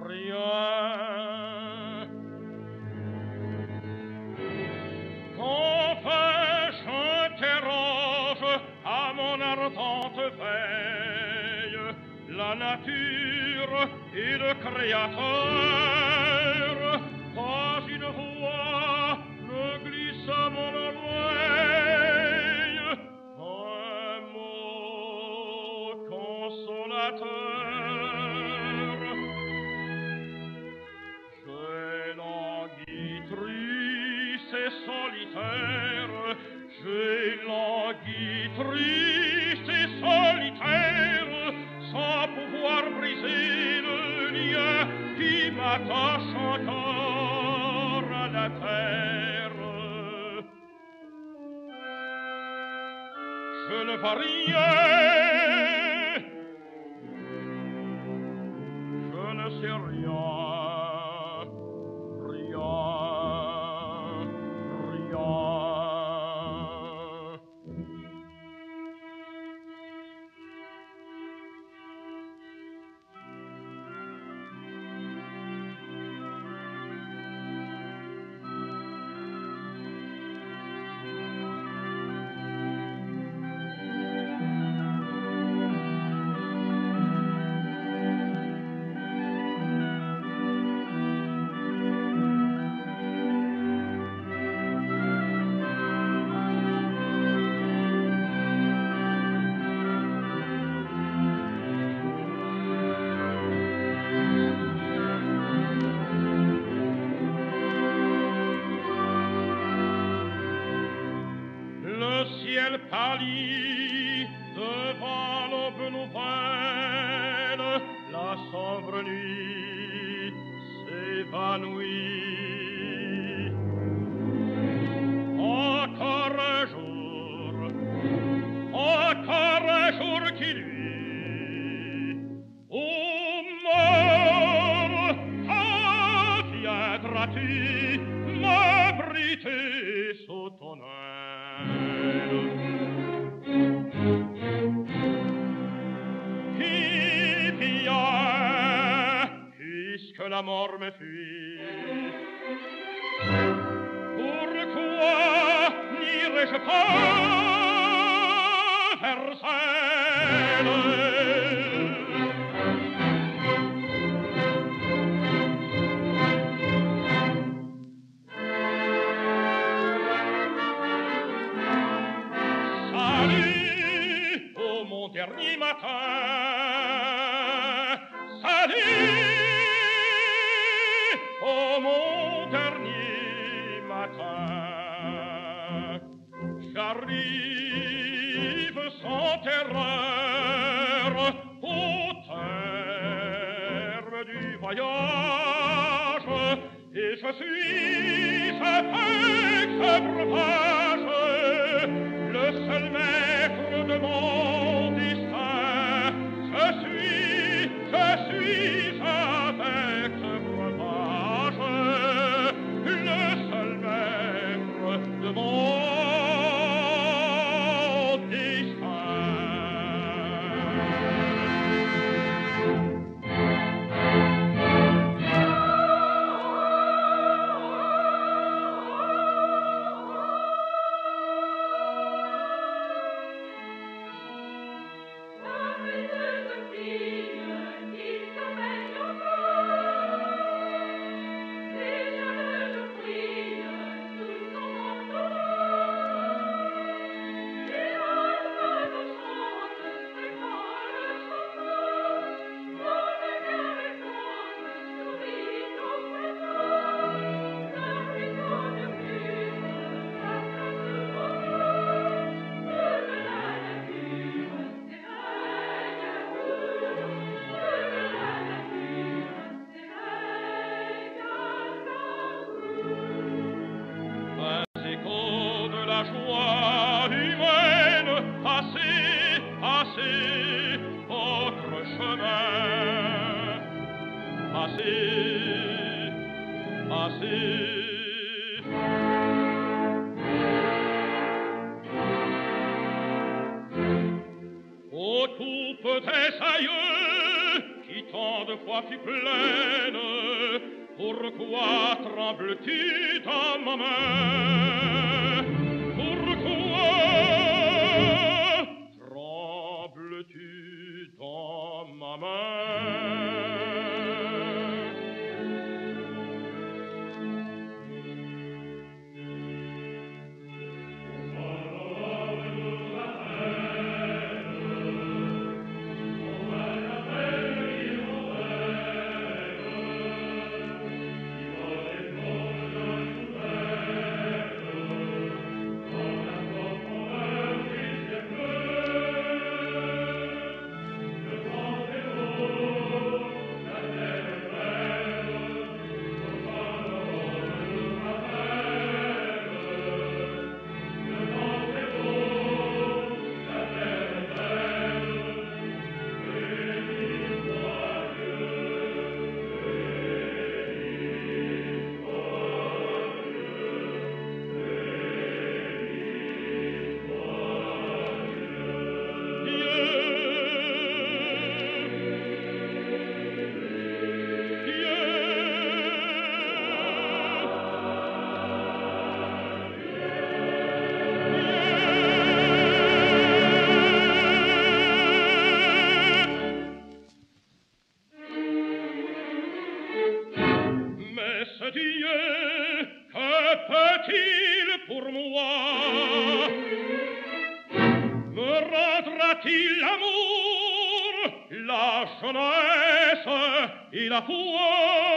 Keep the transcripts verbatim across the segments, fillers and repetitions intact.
rien. Enfin j'interroge à mon ardente veille la nature et le Créateur. Pas une voix ne glisse à mon oreille, un mot consolateur. J'ai langui triste et solitaire, j'ai langui triste et solitaire, sans pouvoir briser le lien qui m'attache encore à la terre. Je ne vois rien, je ne sais rien. Pâlit devant l'aube nouvelle, la sombre nuit s'évanouit. Encore un jour, encore un jour qui luit. Ô mort, quand viendras-tu m'abriter sous ton aile? Que la mort me fuit. Pourquoi n'irai-je pas vers elle? Salut, ô mon dernier matin, salut, ô mon dernier matin, j'arrive sans terreur au terme du voyage, et je suis avec ce breuvage, le seul maître de mon destin. Je suis, je suis avec ce breuvage, le seul maître de mon tant de fois fut pleine, pourquoi trembles-tu dans ma main? Pourquoi trembles-tu dans ma main? Et la foi,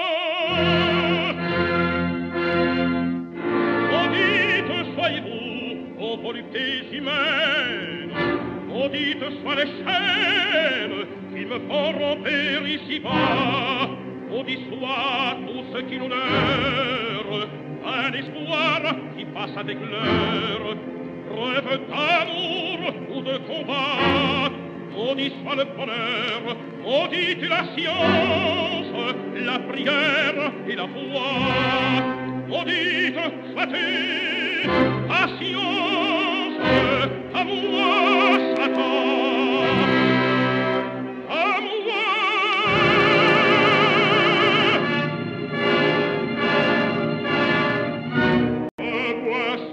maudite soyez-vous, ô voluptés humaines, maudite soient les chaînes qui me font romper ici-bas, maudit soit tout ce qui nous leurre, un espoir qui passe avec l'heure, rêve d'amour ou de combat. Maudit soit le bonheur, maudite la science, la prière et la foi. Maudite sois-tu, patience, à moi, Satan, à moi. Me voici.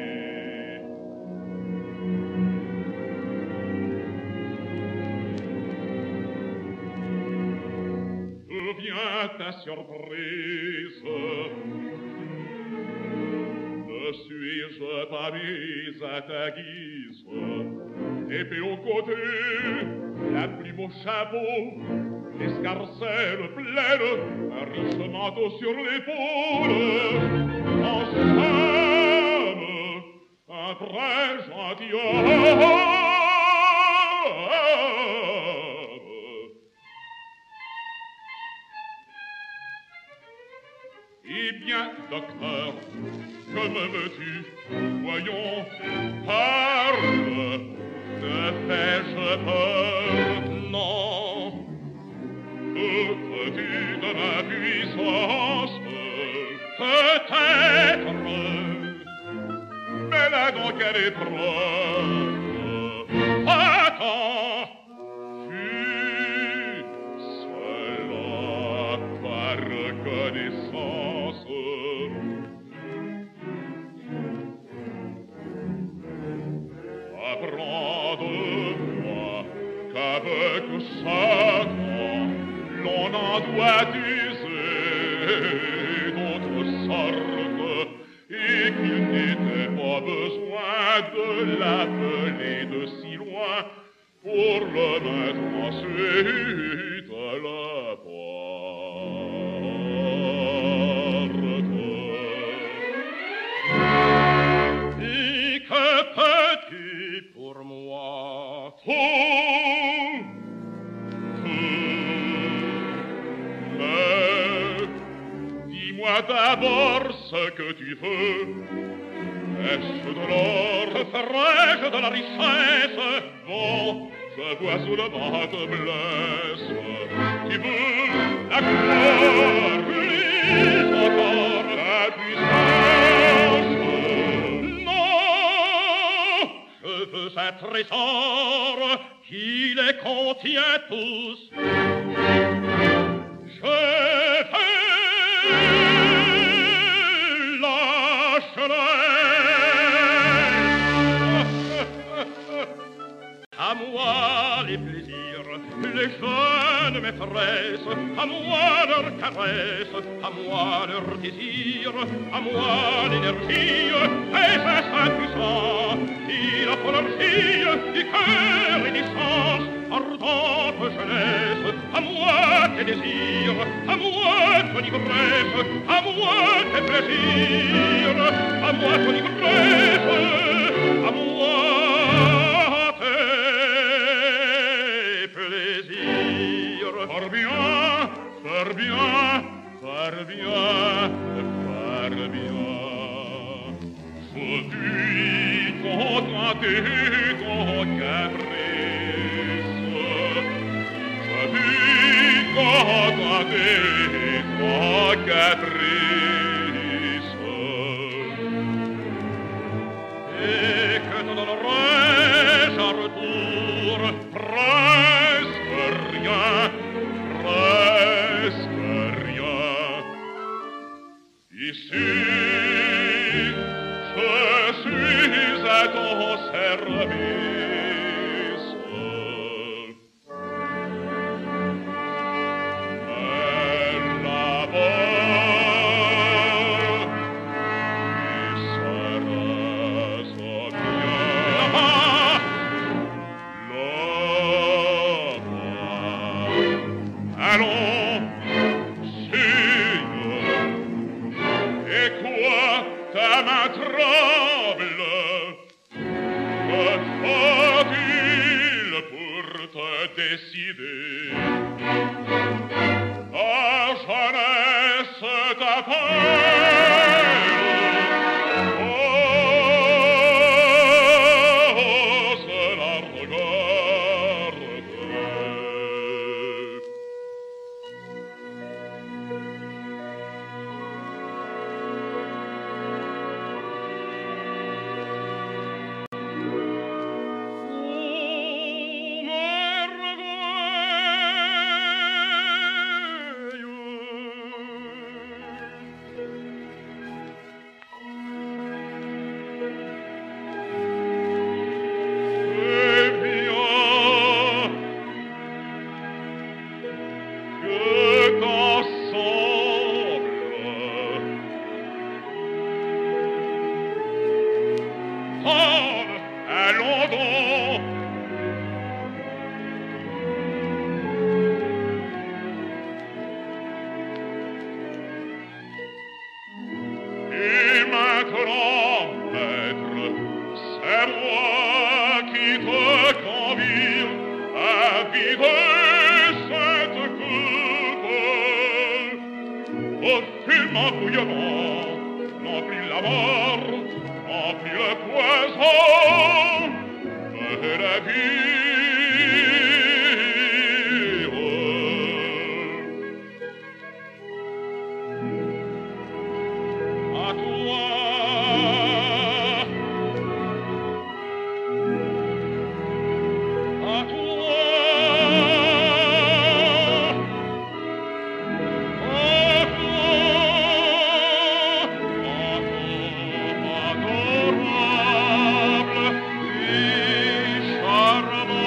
Vient ta surprise, ne suis-je pas mise à ta guise, épée au côté, la plume au chapeau, l'escarcelle pleine, un riche manteau sur l'épaule, en somme, un très gentilhomme. Eh bien, docteur, que me veux-tu? Voyons, parle, te fais-je peur? Non, que veux-tu de ma puissance? Peut-être, mais là donc quelle épreuve? Attends, fut cela par reconnaissance? Apprends de moi qu'avec Satan l'on en doit user d'autres sortes et qu'il n'était pas besoin de l'appeler de si loin pour le mettre ensuite à la porte. Et que peux-tu pour moi? Tout, tout, mais dis-moi d'abord ce que tu veux. Est-ce de l'or? Que ferais-je de la richesse? Bon, je vois sous le vent te blesse. Tu veux la gloire, plus encore la puissance? Non, je veux un trésor qui les contient tous. À moi les plaisirs, les jeunes maîtresses, à moi leurs caresses, à moi leurs désirs, à moi l'énergie et sa saint puissant, il a pour leur fille du cœur et du sens, ardente jeunesse, à moi tes désirs, à moi ton ivresse, à moi tes plaisirs, à moi ton ivresse, à moi Far bien, far bien, far bien, far bien. Je vis contenter ton caprice. Je vis contenter ton caprice. Et que te donnerai-je en retour presque rien. Presque rien. Ici, je suis à ton service. Mais là-bas, tu seras bien. Là-bas, là-bas. Allons, signe, et quoi ta main tremble? Que faut-il pour te décider? Ta jeunesse t'appelle. Ose la regarder. Allons donc. Et maintenant, maître, c'est moi qui te convie à vider cette coupe. Au fumant bouillonnant, non plus la mort, non plus le poison, mais la vie. À toi, à toi, à toi, adorable et charmant.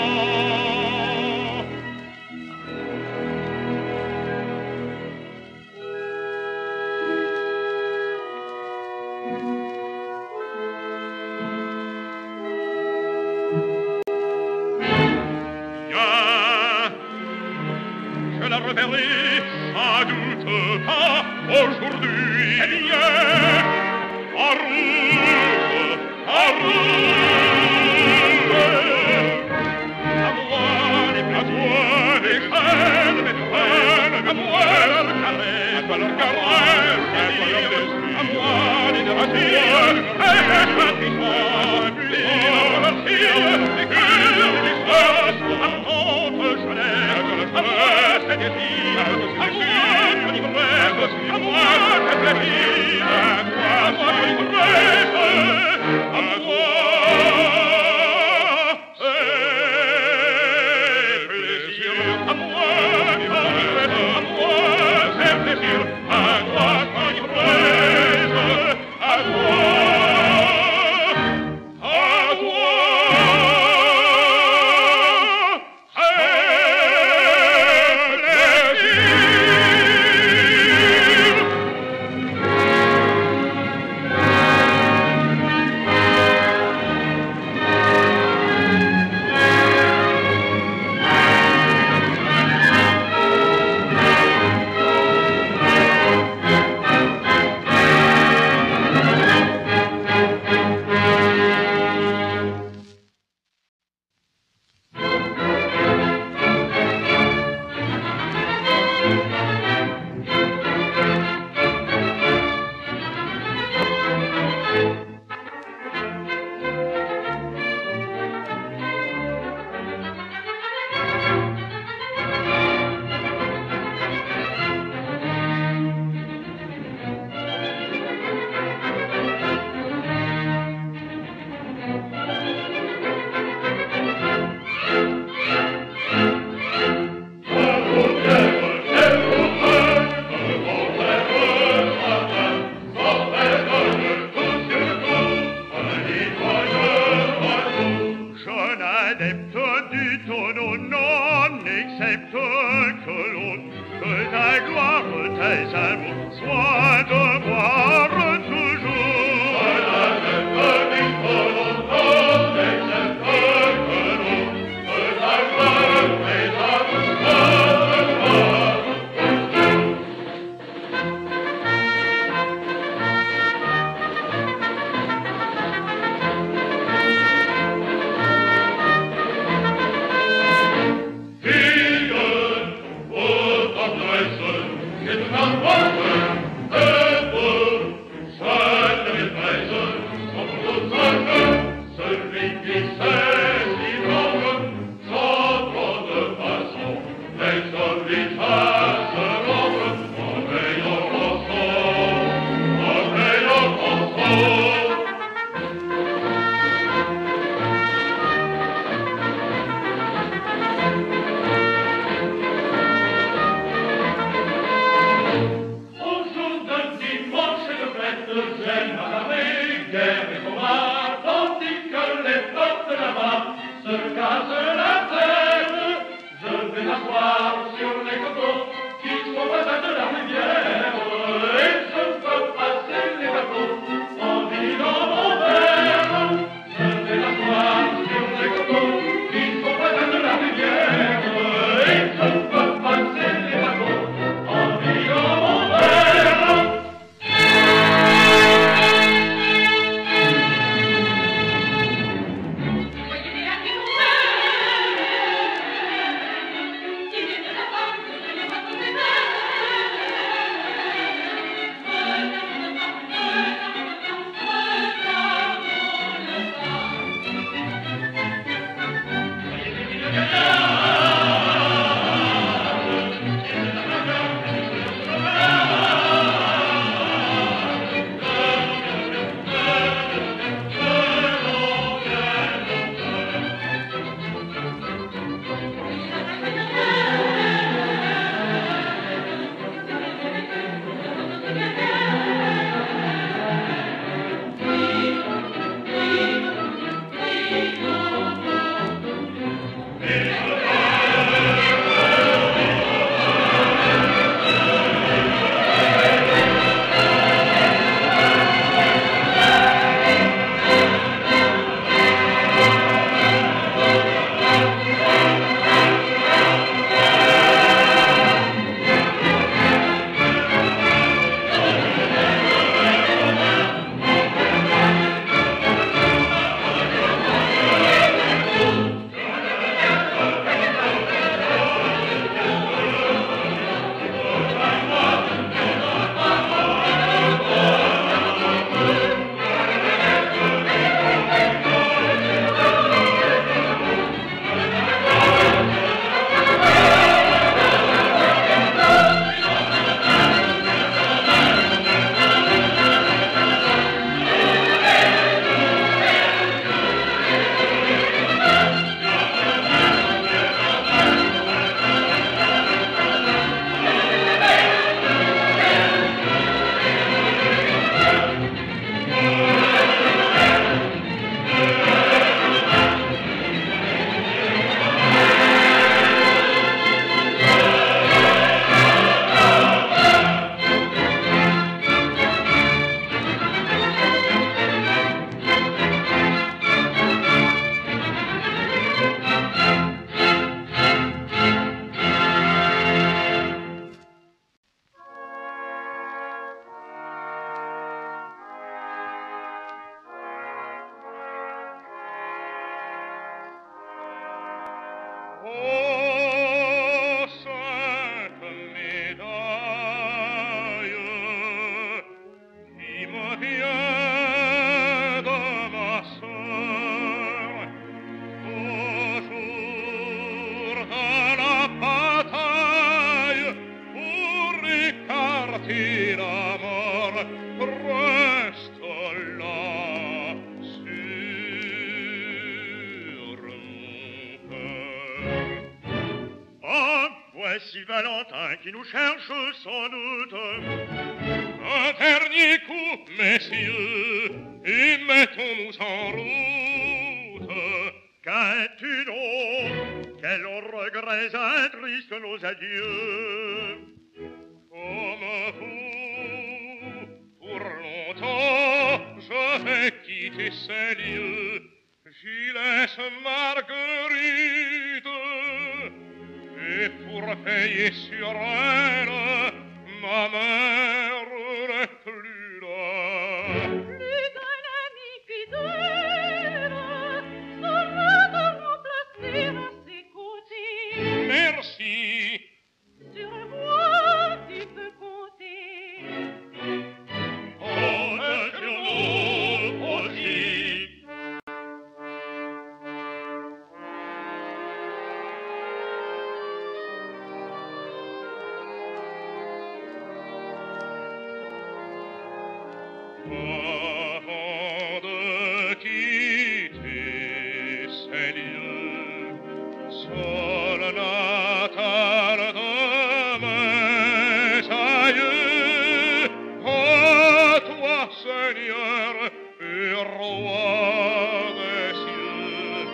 Je la reverrai sans doute pas aujourd'hui. Eh bien, en route, en route. À moi les plaisirs, les chaînes, les chaînes, à moi leurs caresses, à leurs caresses, à moi les désirs, et les châtiments, les cœurs, les choses, à notre jeunesse, à moi ces désirs, à moi ton ivresse, à moi tes plaisirs, à toi ton ivresse, à moi tes plaisirs, à moi ton ivresse, à moi accepte que l'autre, que ta gloire, tes amours, soient de voir toujours. Je n'accepte ni que l'autre, n'accepte que l'autre, que ta gloire, tes amours, soient de voir toujours. Voici Valentin qui nous cherche sans doute. Un dernier coup, messieurs, et mettons-nous en route. Qu'as-tu donc? quels regrets attristent nos adieux. Comme vous, pour longtemps, je vais quitter ces lieux. J'y laisse Marguerite, et pour veiller sur elle, ma mère n'est plus là. Plus d'un ami fidèle, seul de remplacer à ses côtés. Merci. Sur moi, tu peux compter. Compte sur nous aussi. Avant de quitter ces lieux, sol natal de mes aïeux, ô toi, Seigneur, et roi des cieux,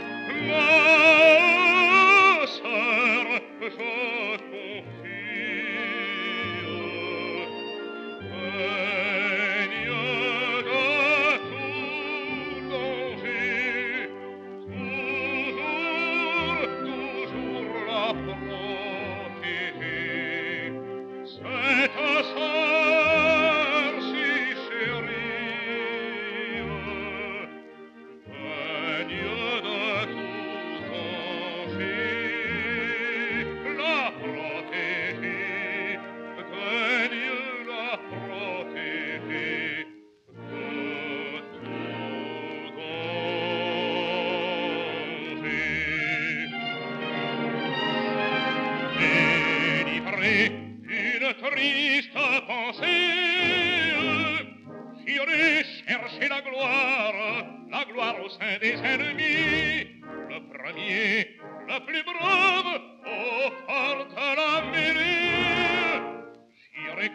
ma sœur, je confie. Une triste pensée, j'irai chercher la gloire, la gloire au sein des ennemis, le premier, le plus brave, au fort de la mêlée. J'irai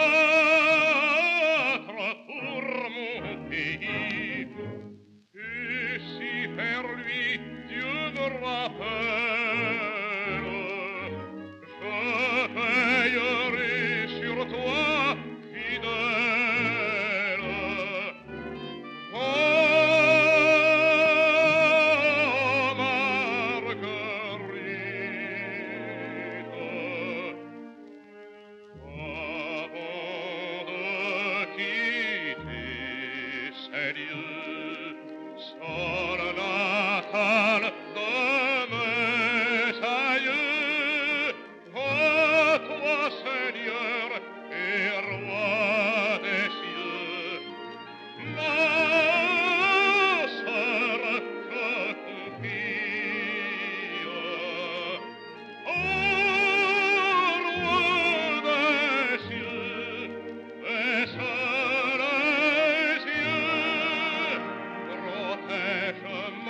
combattre pour mon pays, et si vers lui Dieu me rappelle, veillerai sur toi, fidèle. Oh, Marguerite, avant de quitter ces lieux, sol natal de mes aïeux, Seigneur et roi des cieux, ma sœur, je confie au roi des cieux, baisse les yeux, protège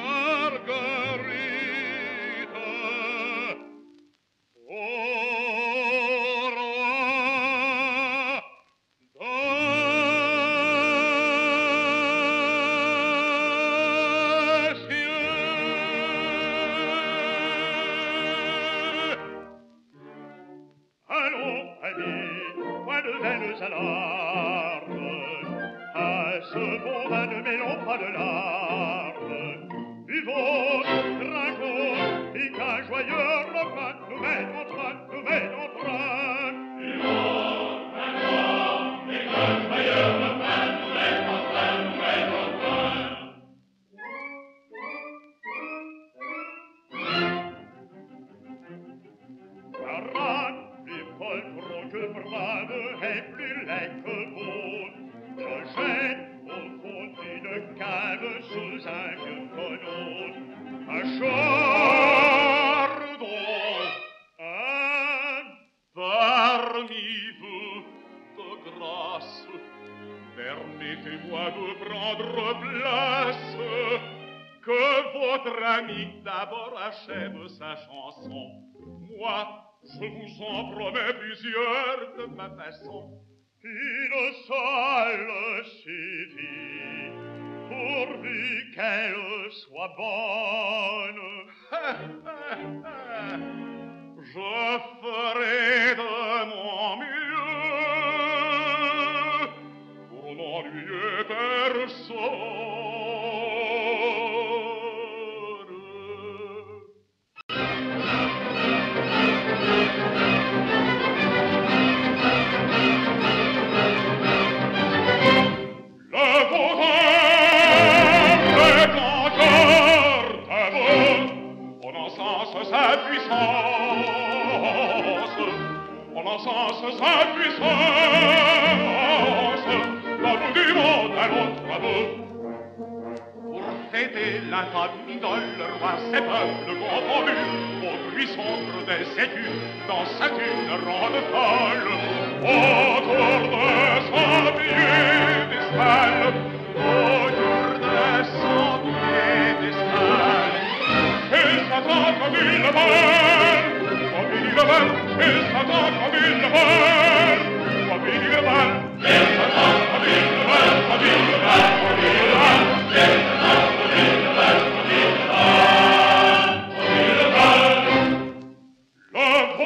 Marguerite. À ce bon vin ne mêlons pas de larmes. Buvons, trinquons, et qu'un joyeux refrain nous mène en train, nous mène en train. Buvons, trinquons, et qu'un joyeux refrain nous mène en train, nous mène en train. Camarades, les poltrons que brave est plus laid que beau. Je jette au fond d'une cave sous un vieux tonneau un chardon. Un parmi vous de grâce, permettez-moi de prendre place, que votre ami d'abord achève sa chanson. Moi, je vous en promets plusieurs de ma façon. Une seule suffit, pourvu qu'elle soit bonne. Je ferai de mon mieux pour n'ennuyer personne. Sa puissance, en encense sa puissance, dans nous du monde à notre amour. Pour fêter l'infâme idole, le roi ses peuples confondus, au bruit sombre des sécus, dans sa cune ronde folle, autour de son piédestal, autour de son piédestal. Il s'attend comme il le vole, comme il le vole, il s'attend comme il le vole, comme il le vole, il s'attend comme il le vole, comme il le vole, comme il le vole, il s'attend comme il le vole, comme il le vole, comme il le vole. Le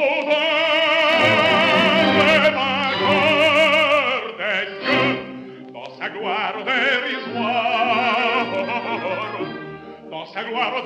vaudeville est vainqueur des dieux dans sa gloire dérisoire. Dans sa gloire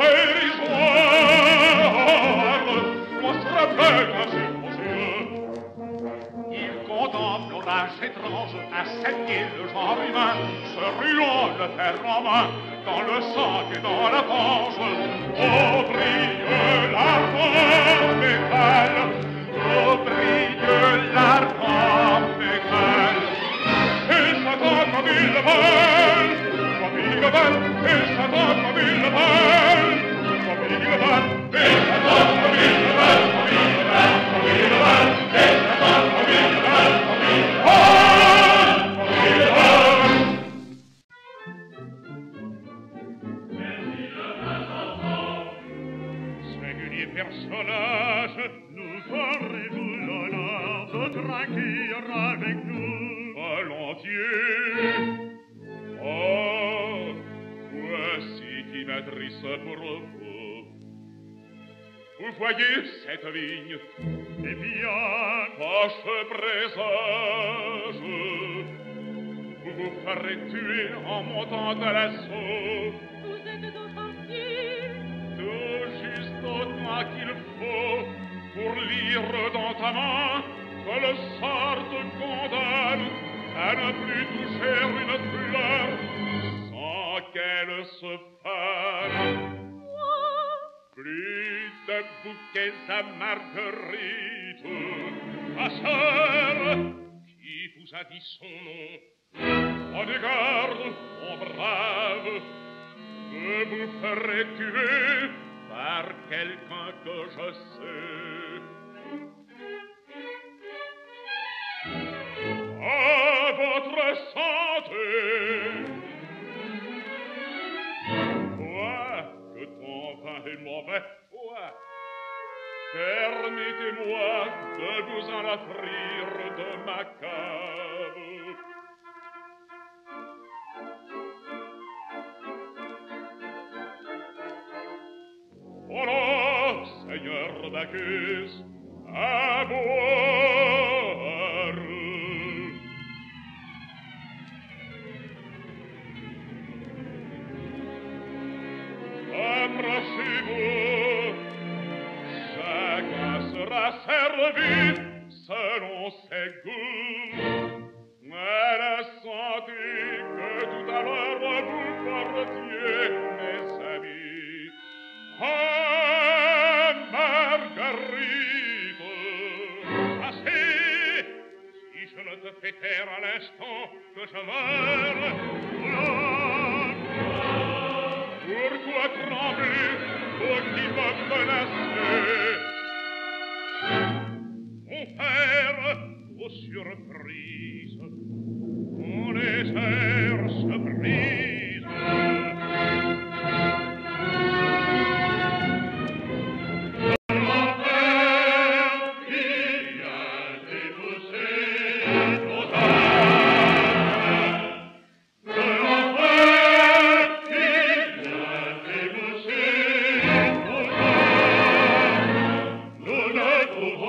dérisoire, monstre aveugle sur vos yeux. Il contemple l'orage étrange à sept mille genres humains, se ruant le fer en main, dans le sang et dans la fange. Oh, brille l'ardent métal, oh, brille l'ardent métal. Il s'attend comme il le vole, comme il le vole, il s'attend comme il le vole, comme il le vole, il s'attend comme il le vole, comme il le vole, comme il le vole, il s'attend comme il le vole, comme il le vole, comme il le vole. Singulier personnage, nous ferez-vous l'honneur de trinquer avec nous Volontiers. Oh, voici qui m'adresse pour vous. Vous voyez cette vigne? Eh bien, Pas ce présage. Vous vous ferez tuer en montant à l'assaut. Vous êtes offensif, Tout juste autant qu'il faut pour lire dans ta main que le sort te condamne à ne plus toucher une fleur sans qu'elle se fane. Plus de bouquets à marguerite, ma sœur, qui vous a dit son nom? Prenez garde, mon brave, que vous ferez tuer par quelqu'un que je sais. À votre santé. Quoi que ton vin est mauvais, quoi? Permettez-moi de vous en offrir de ma cave. Voilà, Seigneur Bacchus, à boire. Approchez-vous, chacun sera servi selon ses goûts. À la santé que tout à l'heure vous portiez, mes amis. Ah, Marguerite, assez, si je ne te fais taire à l'instant que je meurs, pourquoi trembler, toi qui me menacer? Mon père, aux surprises, mon légère surprise. Oh,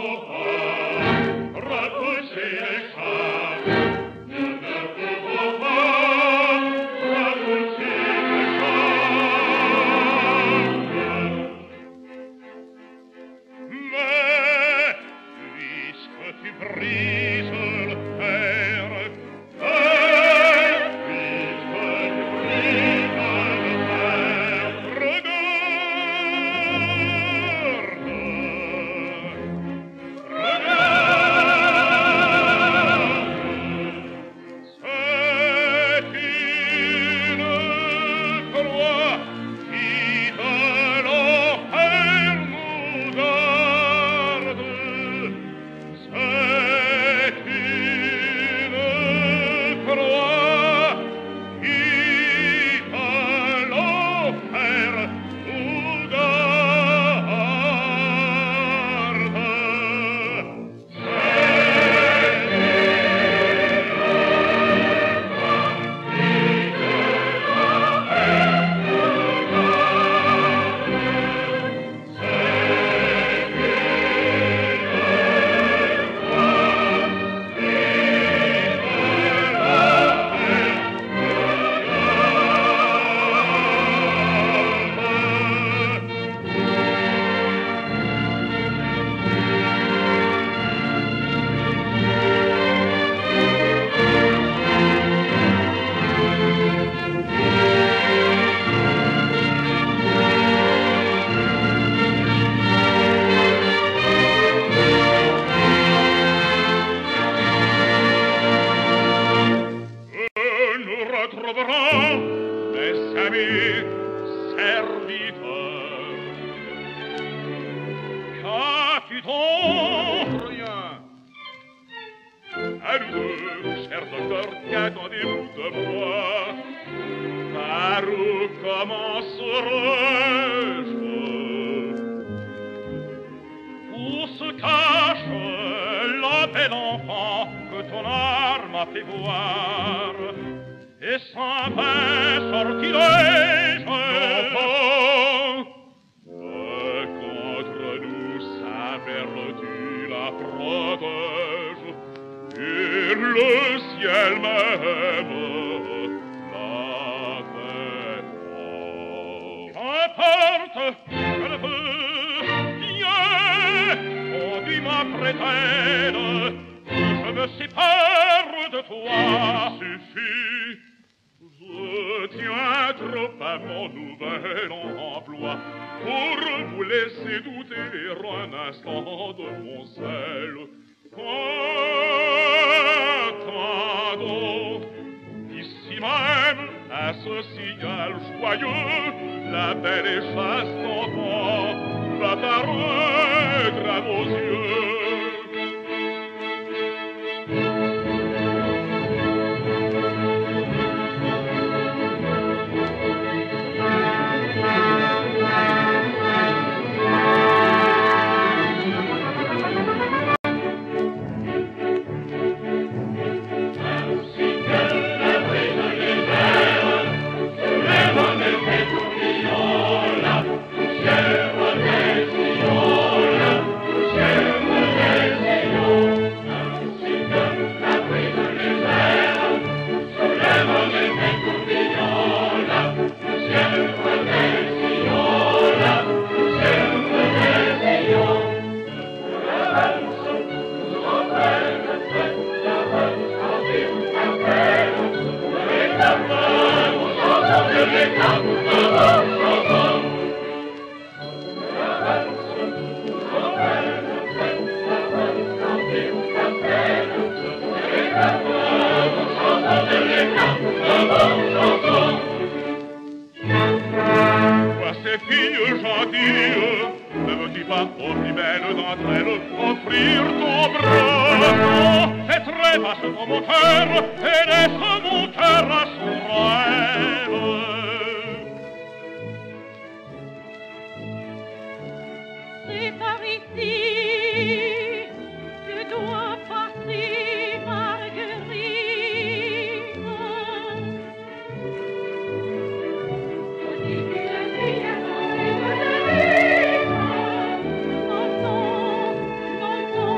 Non, non,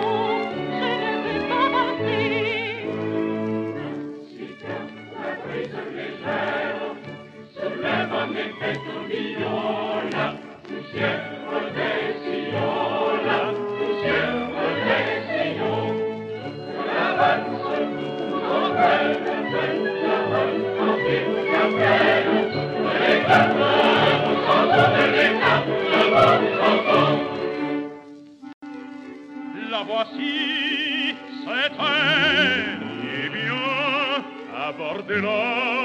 La voici, c'est elle. Eh bien, abordez-la.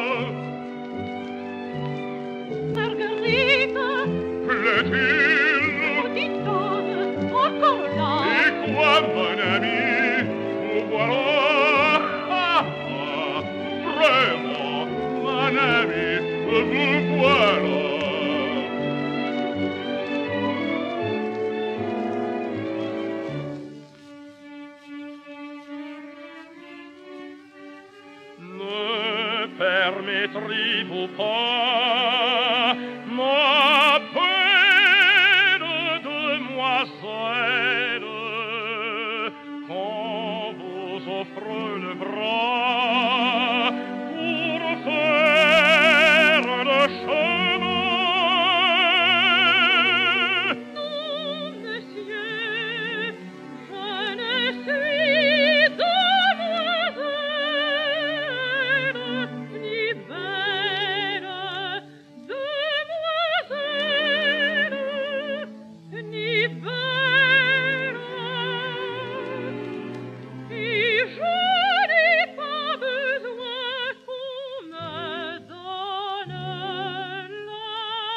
Marguerite, Plaît-il? petite, encore là. Et quoi, mon ami? Vous voilà. Ah, ah, vraiment, mon ami, vous voilà. Ne permettrez-vous pas ma peine, demoiselle, quand vous offre le bras pour faire le chemin? Non, monsieur, je ne suis demoiselle, ni belle, demoiselle, ni belle. Et je n'ai pas besoin qu'on me donne la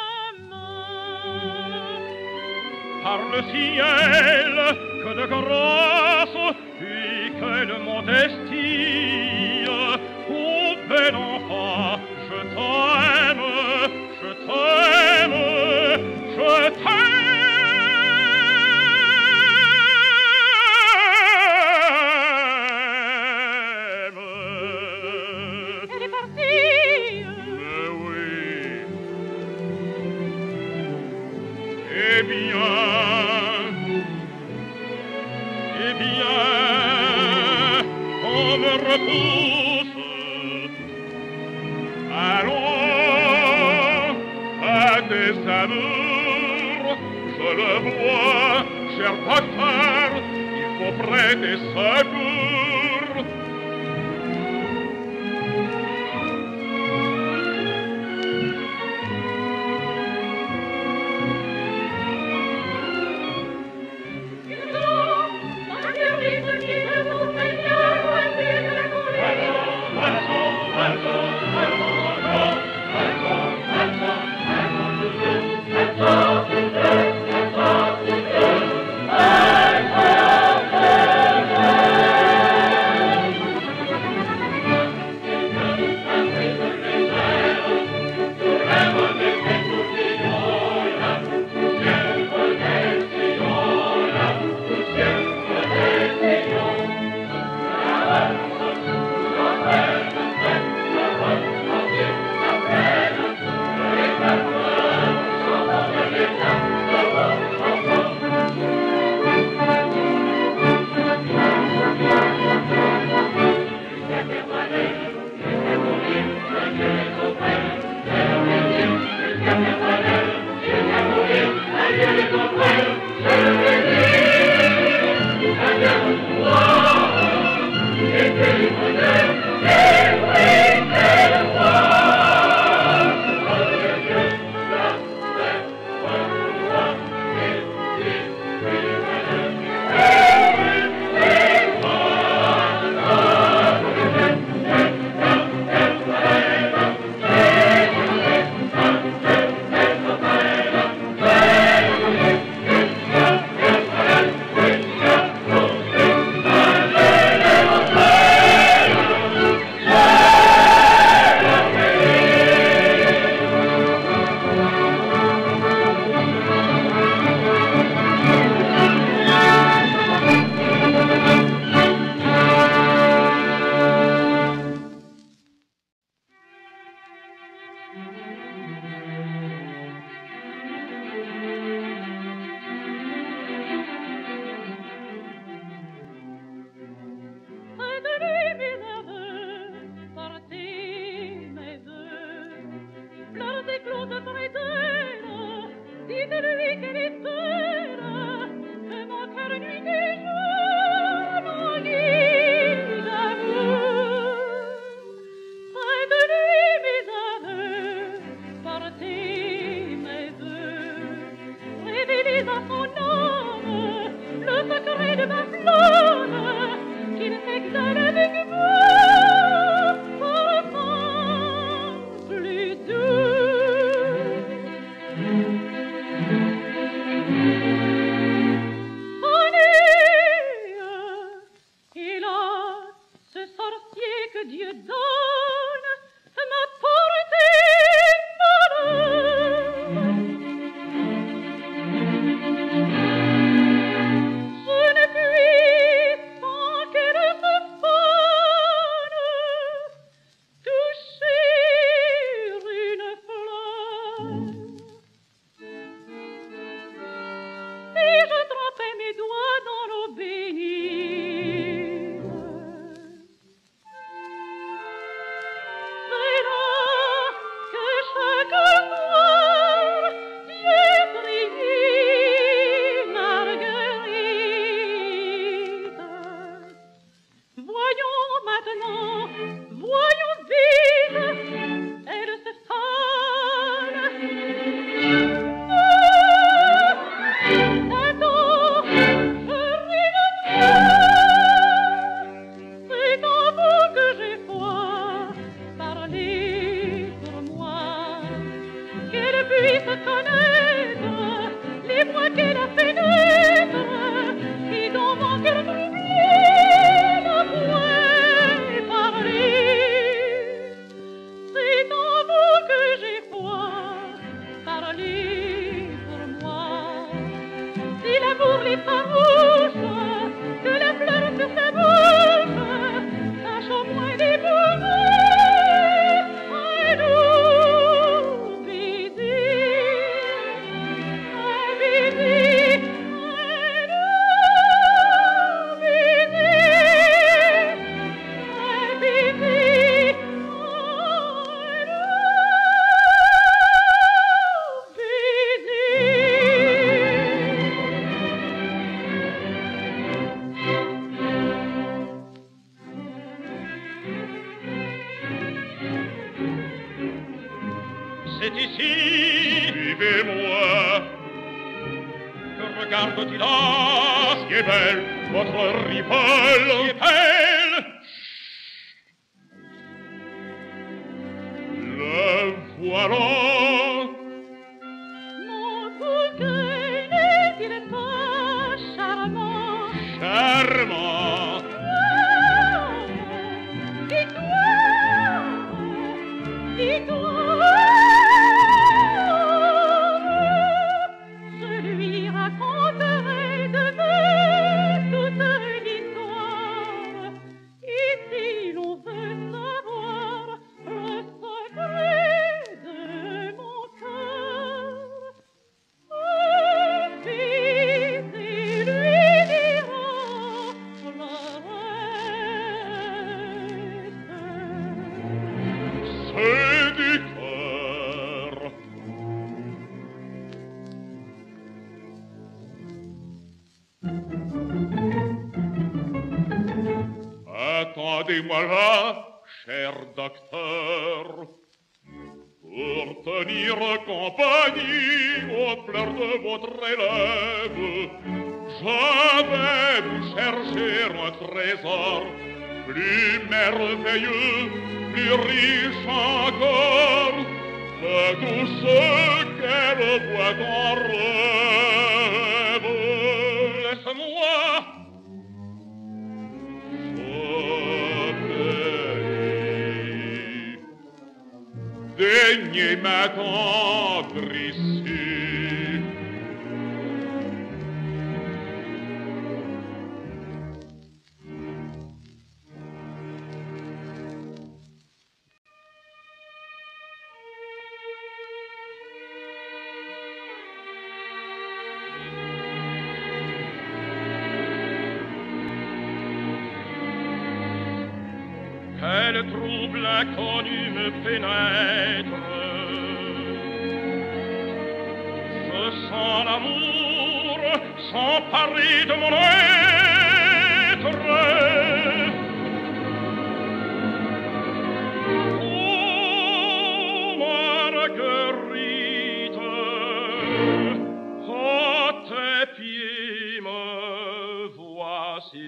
main. Par le ciel, que de grâce et quelle modestie! Ô bel enfant, je t'aime, je t'aime, je t'aime! Elle est partie. Mais oui. Eh bien, eh bien, on me repousse. Allons à des amours, je le vois, cher docteur, il faut prêter secours. Marguerite, qui ne vous fait bien loin de la coulée. c'est ici. Suivez-moi. Que regarde-t-il là? Qui est belle, votre rivale. Qui est belle? Le voilà. Mon Fouquet n'est-il pas charmant? Charmant. Dis-toi, dis-toi, je lui raconterai demain toute l'histoire. Et si l'on veut savoir le secret de mon cœur, un fils et lui dira le reste. C'est du cœur. Attendez-moi là, cher docteur, pour tenir compagnie aux pleurs de votre élève. Je vais vous chercher un trésor plus merveilleux, plus riche encore que tout ce qu'elle voit en rêve. Laisse-moi. Daignez m'attendre ici. Quel trouble inconnu me pénètre. Je sens l'amour s'emparer de mon être. Oh, Marguerite, à tes pieds me voici.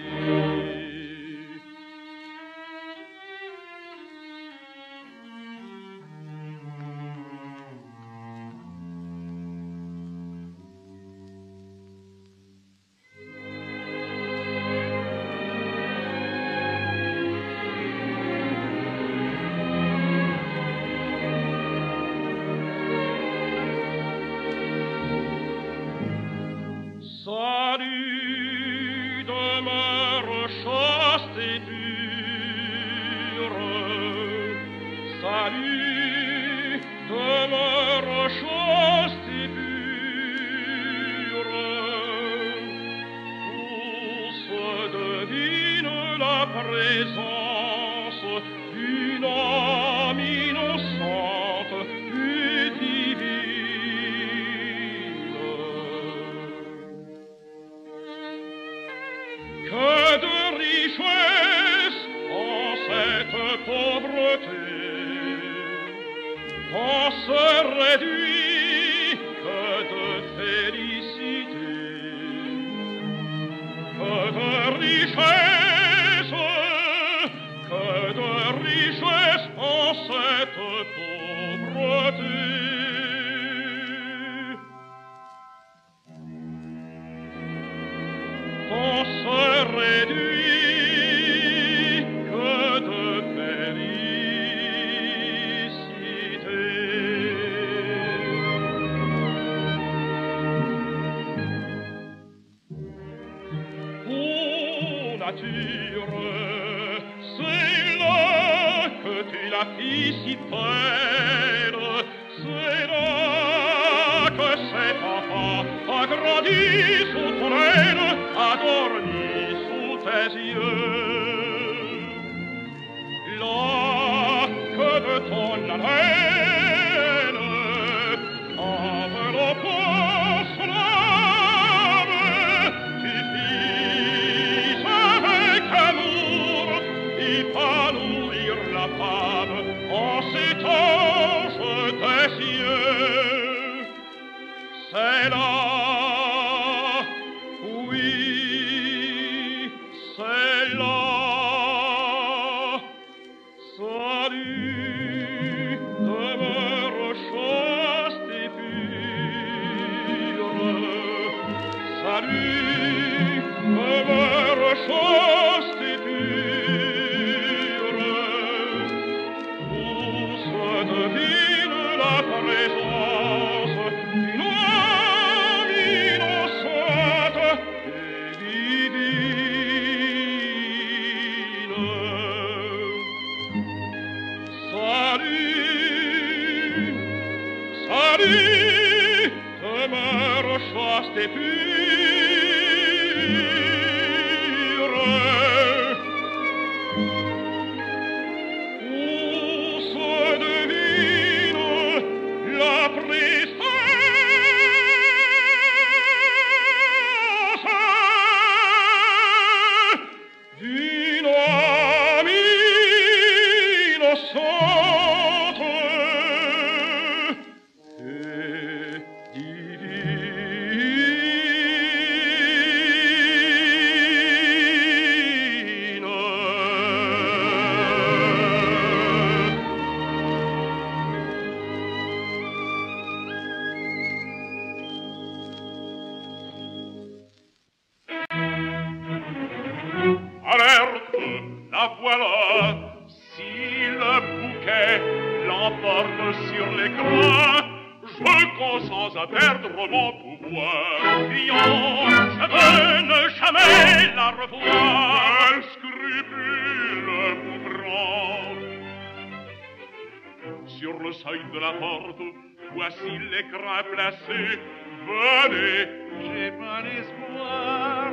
Salut, demeure chaste et pure. Salut, demeure chaste et pure. Où se devine la présence d'une âme innocente et divine. Que de richesse en cette pauvreté, on se réduit que de félicité. Que de richesse, que de richesse en cette pauvreté. On se réduit que de félicité. Oh, nature, c'est là que tu la fis si belle. C'est là que cet enfant a grandi sous ton aile, a dormi sous tes yeux. Là que de ton haleine, enveloppant son âme, tu fis avec amour épanouir la femme en cet ange des cieux. c'est là. Salut, demeure chaste et pure. Salut, demeure chaste et pure. Où se devine la présence d'une âme innocente et divine. Salut, salut, demeure chaste et pure. Où se devine la présence d'une âme innocente et divine. Alerte, la voilà. Si le bouquet l'emporte sur l'écran, je consens à perdre mon pouvoir. Fillon, je veux ne jamais la revoir. Un scrupule vous prend. Sur le seuil de la porte, voici l'écran placé. Venez, j'ai pas l'espoir.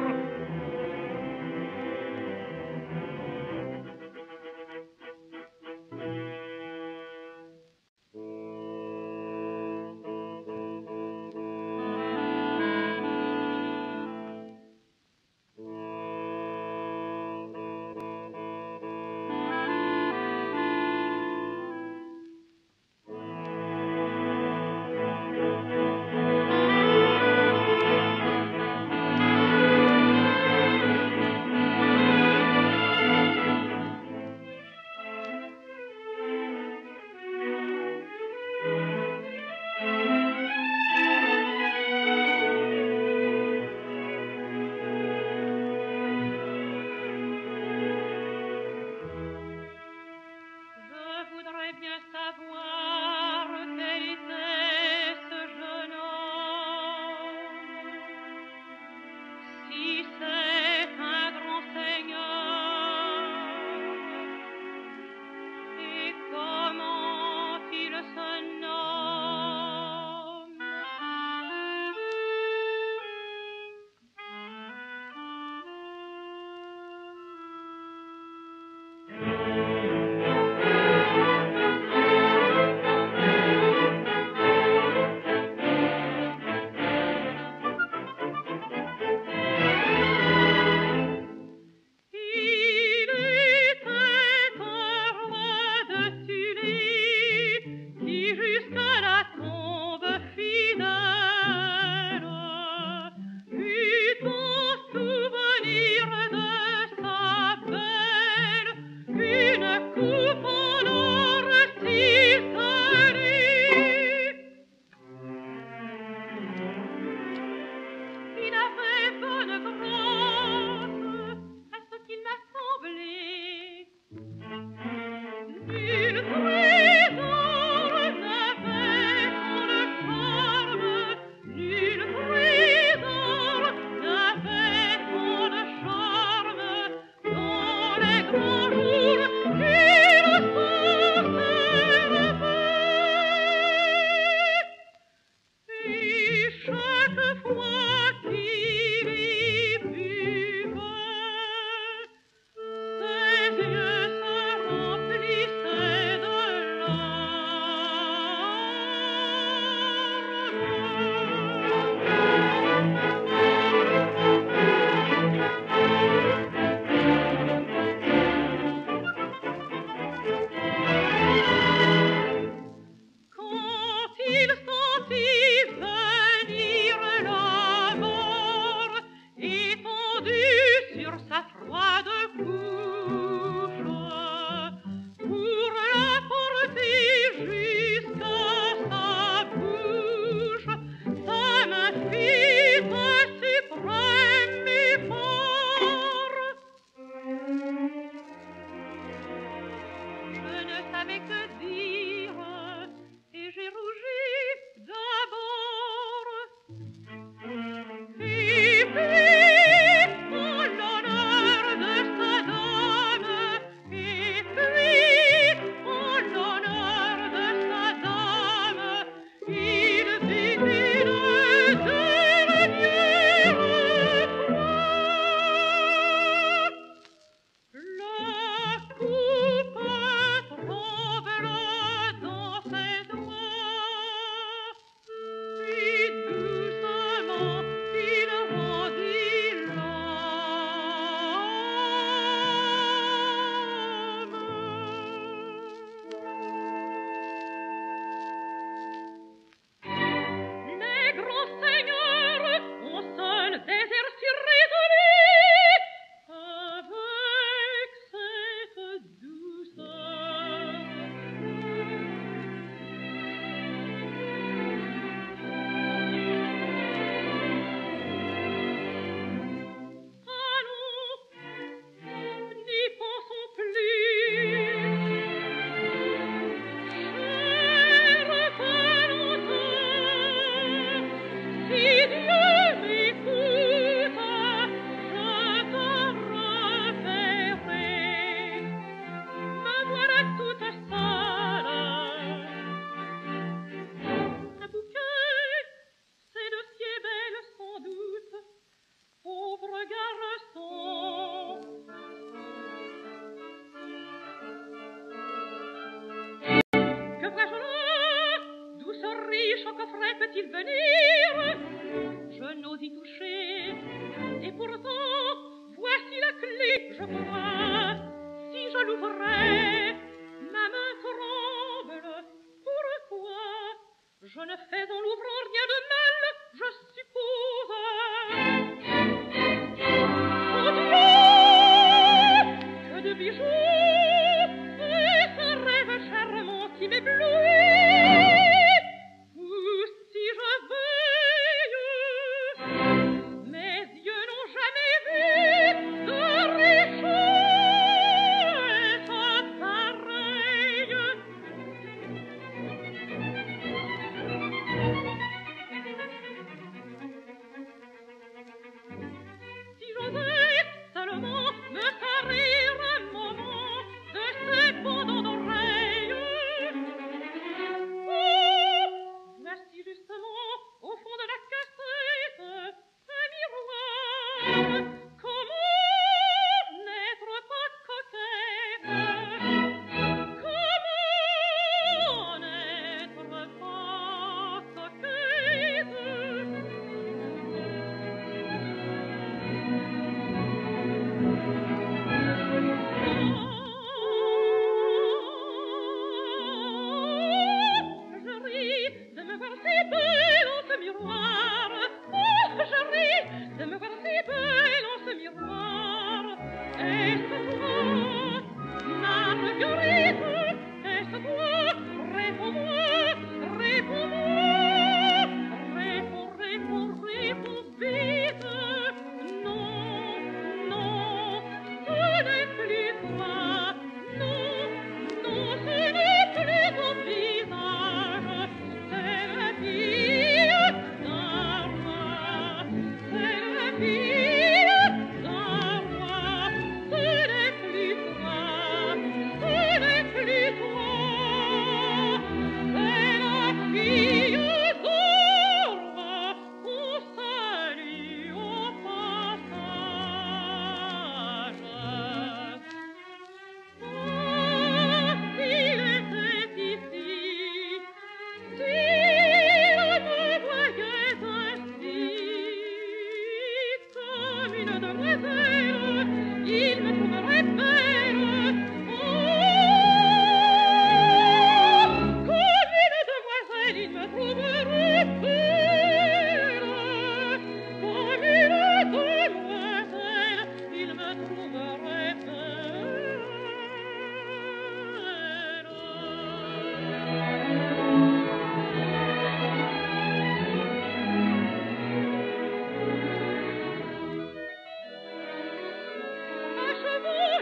Fille d'un roi, ce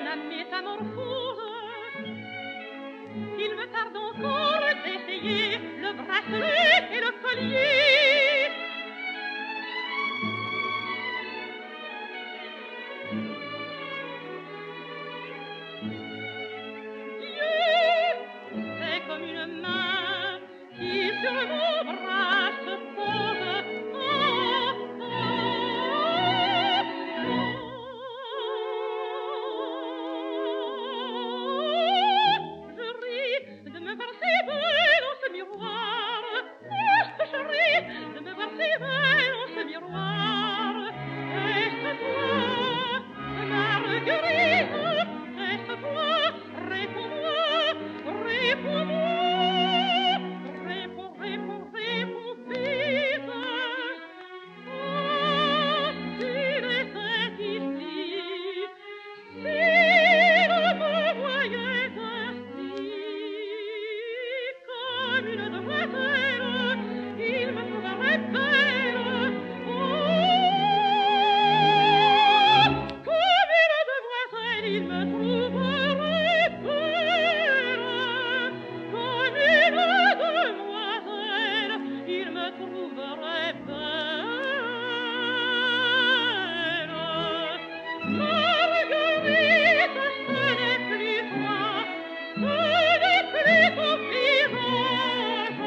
la métamorphose. Il me tarde encore d'essayer le bracelet et le collier. Dieu, c'est comme une main qui sur mon bras se pose. Oh, oh, oh. Je ris de me voir si belle dans ce miroir. Oh, je ris de me voir si belle dans ce miroir. Est-ce toi, Marguerite? Est-ce toi? Réponds-moi, réponds-moi. Réponds, réponds, réponds vite. Oh, s'il était ici, s'il me voyait ainsi, comme une demoiselle, il me trouverait belle. Oh, comme une demoiselle, il me trouverait belle. Comme une demoiselle, il me trouverait belle. Marguerite, ce n'est plus toi, ce n'est plus ton visage.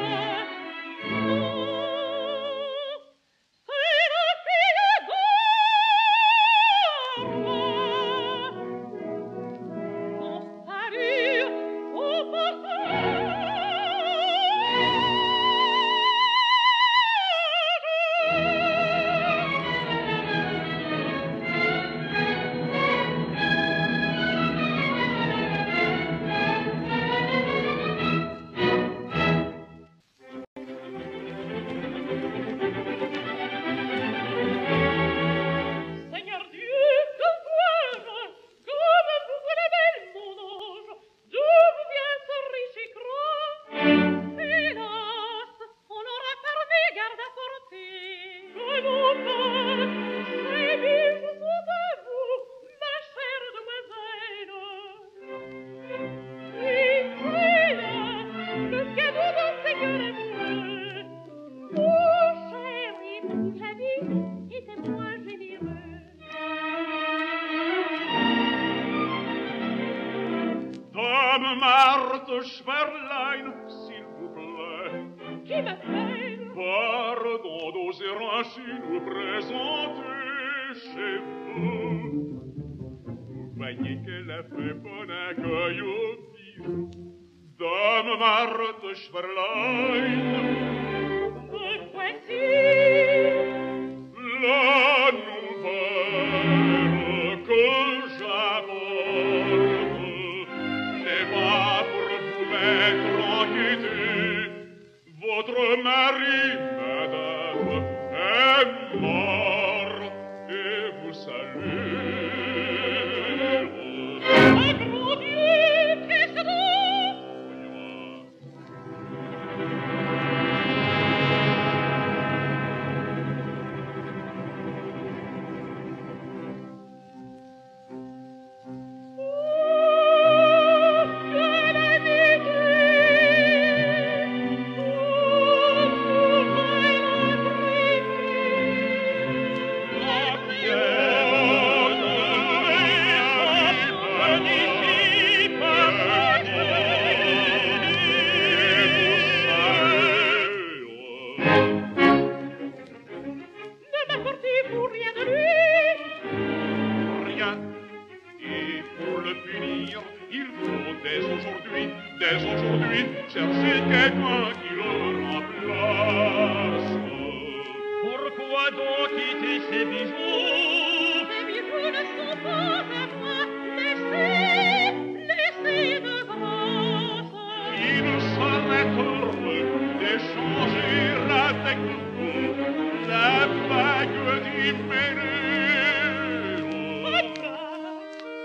Oh, c'est la fille d'or. Ton salut au passage. Seigneur Dieu, que vois-je? Comme vous voulez belle, mon ange, d'où vous vient ce riche écran? Hélas, on aura par mégarde à porter. Que non pas, ces bijoux sont à vous, ma chère demoiselle. Et voilà, le cadeau d'un seigneur amoureux. Oh, cher époux jadis, était moins généreux. Dame Marthe Schwerlein, s'il vous plaît, Qui m'appelle? pardon d'oser ainsi nous présenter chez vous. Vous voyez qu'elle a fait bon accueil au bijoux. Dame Marthe Schwerlein, Me voici. la nouvelle que j'apporte n'est pas pour vous mettre en gaieté. Votre mari, madame, est mort et vous salue. Ah, grand Dieu, qu'est-ce donc? Voyons. Oh, que la Ne m'apportez-vous rien de lui? Rien. Et pour le punir, il faut dès aujourd'hui, dès aujourd'hui, chercher quelqu'un qui le remplace. Pourquoi donc quitter ces bijoux? Ces bijoux ne sont pas à moi. Laissez, laissez de grâce. Il serait heureux d'échanger avec vous la bague d'Hyménée. Papa,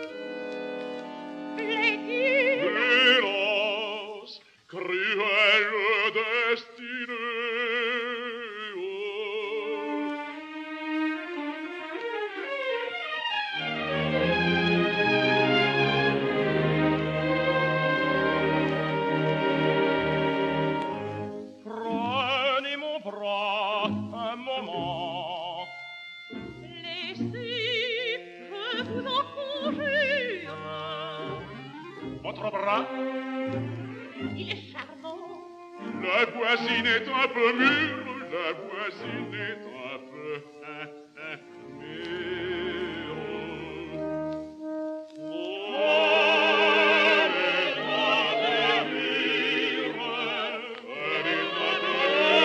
plaît-il? Hélas, cruelle destinée. Oh. quoi? Il est charmant. La voisine est un peu mûre, la voisine est un peu hein, hein, mûre. Oh, elle est un peu mûre, elle est un peu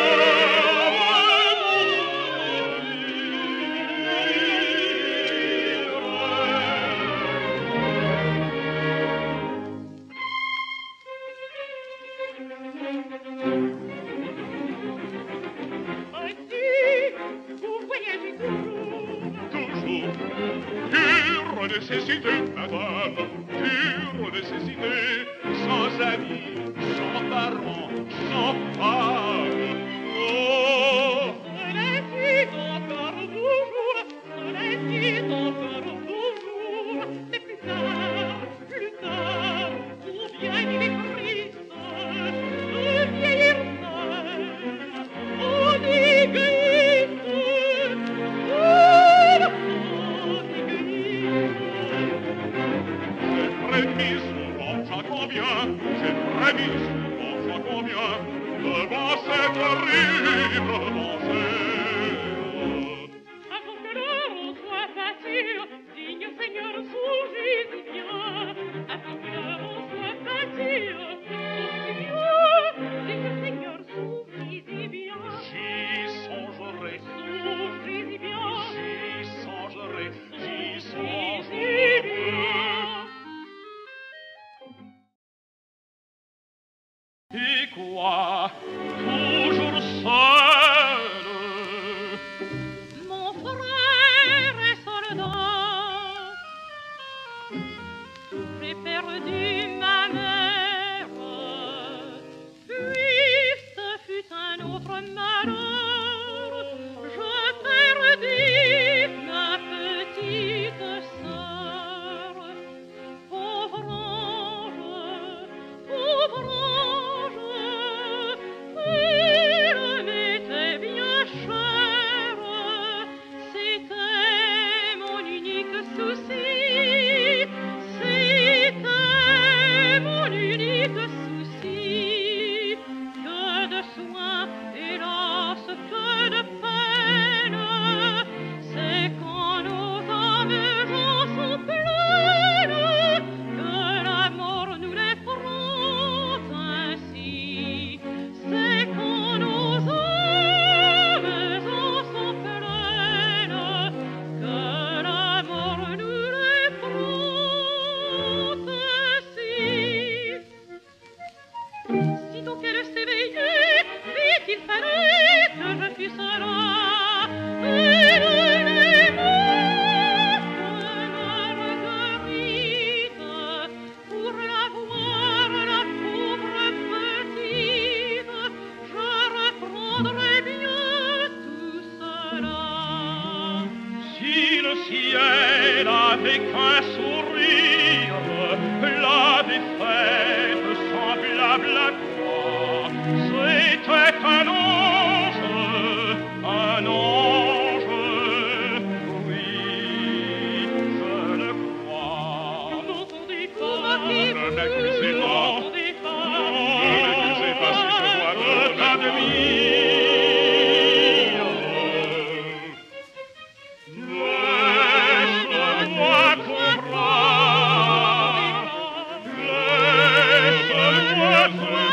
Vous voyagez toujours. toujours pure nécessité, madame, pure nécessité, sans amis, sans parents, sans femme. Oh, Cela-ci encore toujours, cela-ci encore toujours, mais plus tard, plus tard, ou bien il est triste de vieillir seul, on égoïste, seul, on égoïste. j'ai prémis souvent, j'en conviens, j'ai prémis souvent, j'en conviens, devant cette horrible pensée. Avant que l'heure soit passée, digne Seigneur, sougez-y bien. Avant que l'heure soit passée, sougez-y bien. Digne Seigneur, sougez-y bien. J'y songerai, Sougez-y bien. j'y songerai, j'y Sougez-y songerai. bien. Et quoi? Toujours seul? Mon frère est soldat. J'ai perdu ma mère. Puis ce fut un autre malheur. Je perdis ma petite sœur. Pauvre ange, pauvre ange, elle m'était bien chère. C'était mon unique souci, c'était mon unique souci. Que de soins, hélas, que de peine, c'est quand nos âmes en sont pleines que la mort nous les prend ainsi. C'est quand nos âmes en sont pleines que la mort nous les prend ainsi. Sitôt qu'elle s'éveillait, vite il fallait que je fusse là. Elle est morte, Marguerite, pour la voir, la pauvre petite, je reprendrai bien tout cela. Si le ciel avait qu'un sourire, la défaite semblable à toi, c'était un ange, un ange, oui, je le crois. N'entendez pas, Ne m'accusez pas, n'entendez pas, ne m'accusez pas si je vois que t'admire. Laisse-moi comprendre, laisse-moi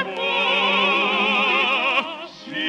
comprendre, si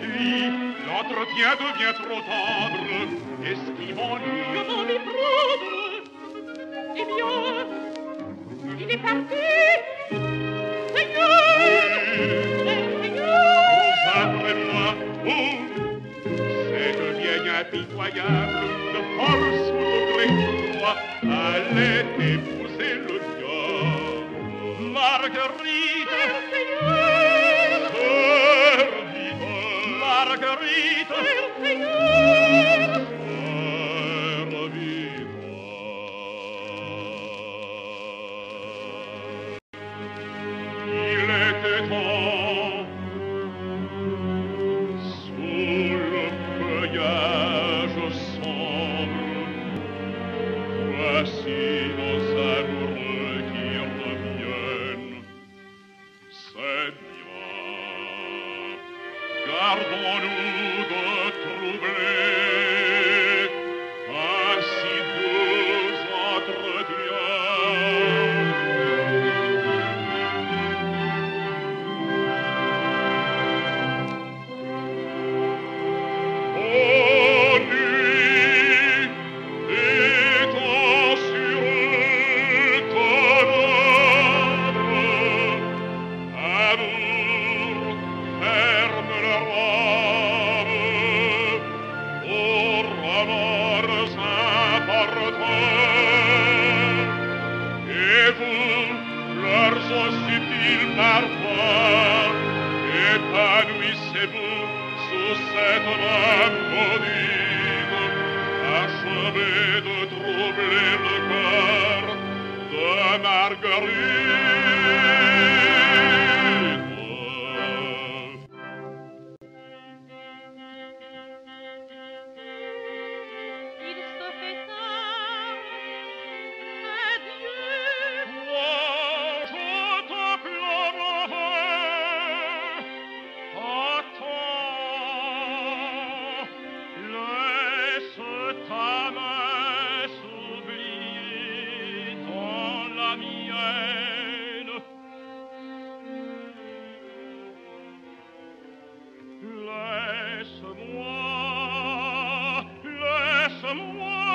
m'ennuie, l'entretien devient trop tendre. Esquivons-nous. Comment m'y prendre? Eh bien, il est parti. Seigneur! Seigneur! Après moi, oh, cette vieille impitoyable de force ou de gré du roi allait épouser le diable. Marguerite, Seigneur! sœur vive, Marguerite, Seigneur! sœur vive. Il était temps, sous le feuillage sombre, voici nos amoureux qui reviennent. C'est bien, gardons-nous de troubler un si doux entretien. Oh, nuit, étant sur le cadavre, amour, ferme la robe aux remords importants. Et vous, fleurs au subtil parfum, épanouissez-vous sous cette main maudite, achevez de troubler le cœur de Marguerite. Il se fait tard. Adieu. Moi, je te pleurerai. Attends, laisse ta main s'oublier dans la mienne. Laisse-moi, laisse-moi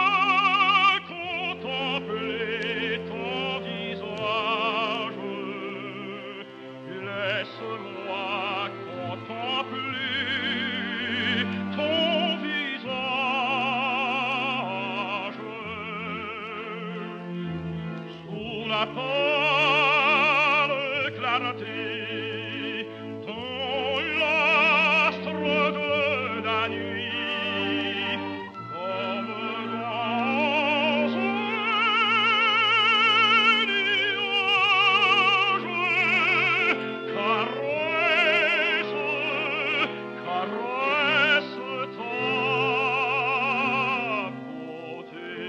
contempler ton visage. Laisse-moi contempler ton visage. Sous la pâle clarté ton lastre de la nuit, comme dans un nuage, caresse, caresse ta beauté.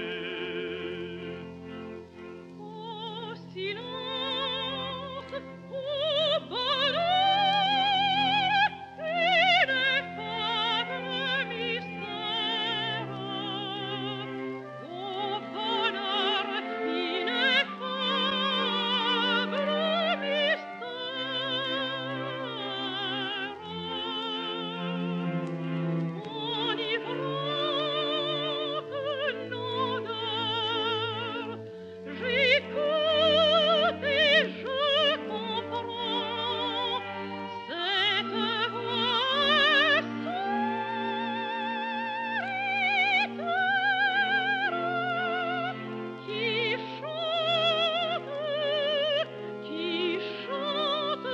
Oh, silence! Oh, bonheur! Ineffable mystère! Oh, bonheur! Ineffable mystère! Enivrante odeur, j'écoute et je comprends cette voix solitaire qui chante, qui chante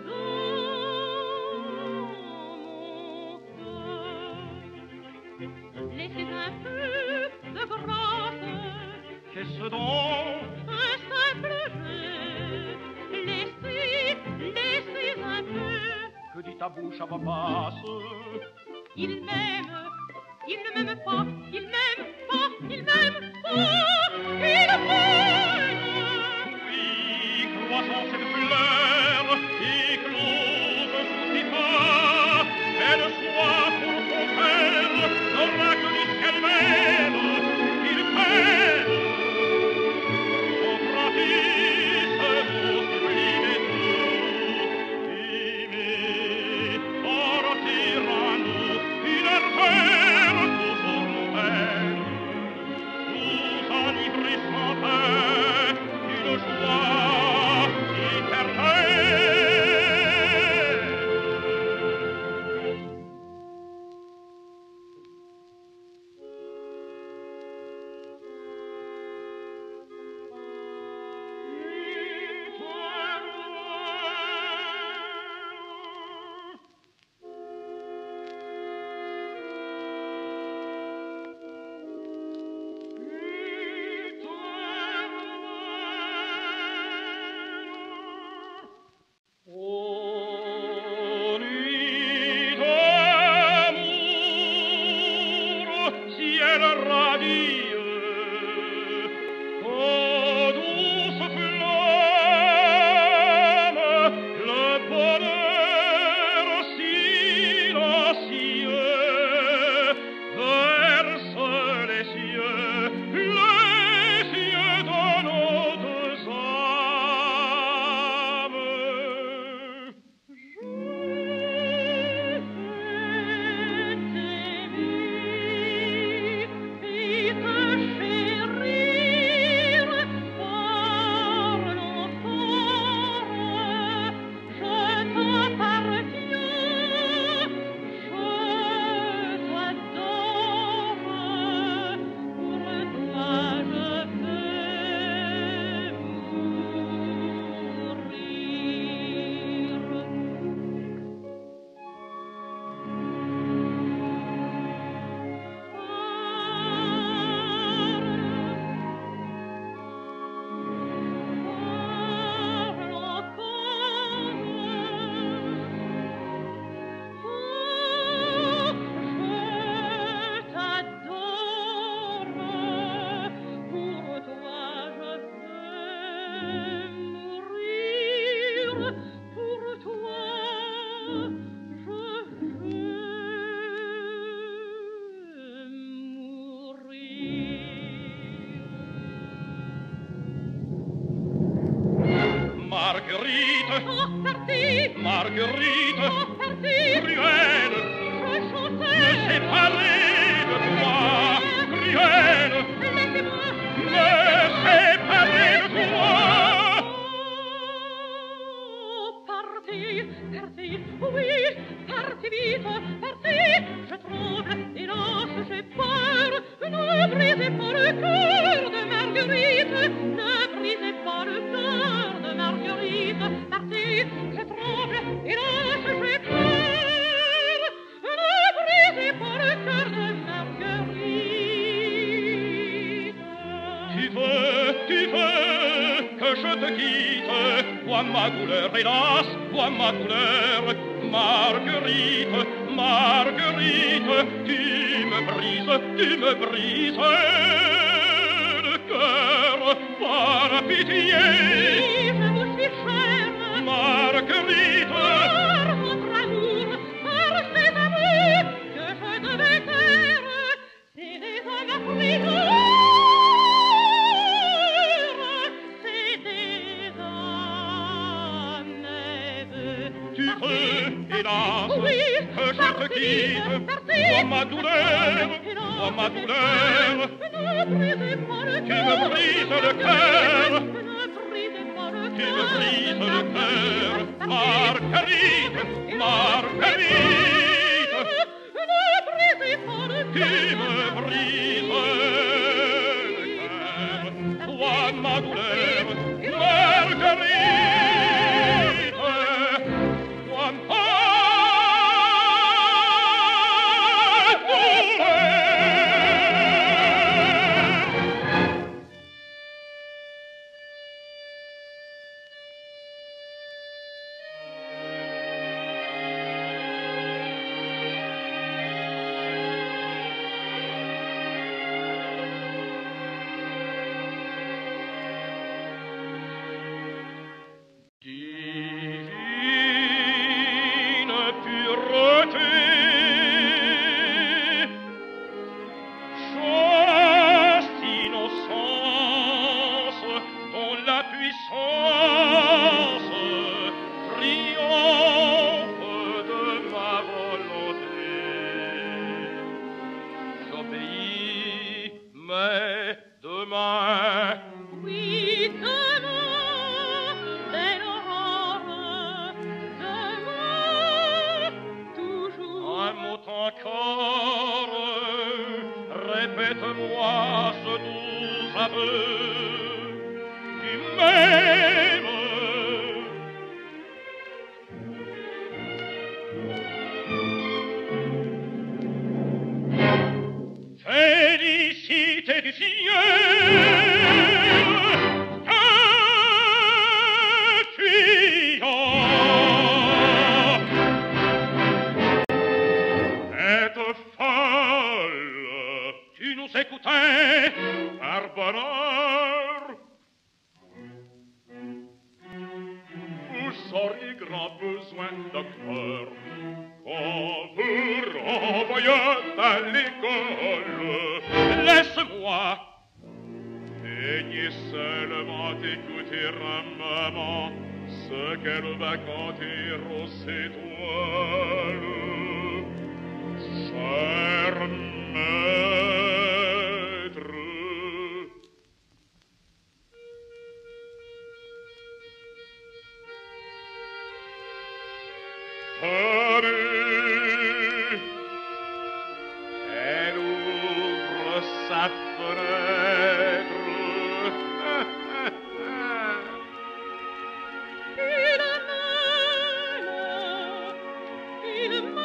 dans mon cœur. Laissez un peu de grâce. Qu'est-ce donc? Un simple jeu. Laissez, laissez un peu. Que dit ta bouche à voix basse? Il m'aime, il ne m'aime pas, il m'aime pas, il m'aime pas, il m'aime. Oui, croissant cette fleur, éclose sous pas, elle soit pour ton cœur, l'oracle du ciel même, il peine. Son pratique, vous sublime et tout, aimé, sortir Marguerite, Oh, parti, Cruelle, je me chantais. séparer de toi, Cruelle, Laissez-moi. me séparer de toi. Oh, parti, parti, oui, parti vite, parti. Je tremble, hélas, j'ai peur. Ne brisez pas le cœur de Marguerite. Ne brisez pas le cœur de Marguerite. Parti, je tremble, hélas, j'ai peur. Ne brisez pas le cœur de Marguerite. Tu veux, tu veux que je te quitte, vois ma douleur, hélas, vois ma douleur. Marguerite, Marguerite, tu me brises, tu me brises le cœur, par pitié. Oui, je vous suis chère. Marguerite, Par votre amour, par ces amours que je devais taire, c'est des hommes affligés, c'est des hommes rêveux. tu veux, hélas, Oui, que je te parti, quitte, parti, vois ma douleur, hélas, vois ma douleur. ne brisez pas le Tu cœur, me brises le cœur, ne brisez pas le tu cœur, me brises le cœur, Parti, Marguerite, Marguerite, ne brisez pas le tu cœur. me brises le cœur, vois ma douleur, Marguerite, vois ma douleur. Divine pureté, chaste innocence, dont la puissance triomphe de ma volonté. J'obéis, mais demain, Oui, demain, belle aurore, demain, toujours. un mot encore, répète-moi ce doux aveu. Tu m'aimes. Félicité du ciel, que fuyant. Être folle, tu nous écoutais par bonheur. Vous auriez grand besoin docteur qu'on vous renvoyait à l'école. Laisse-moi daigner seulement écouter à maman ce qu'elle va canter aux étoiles. Cher maître, tenez, elle ouvre sa fenêtre. Il m'aime, il m'aime.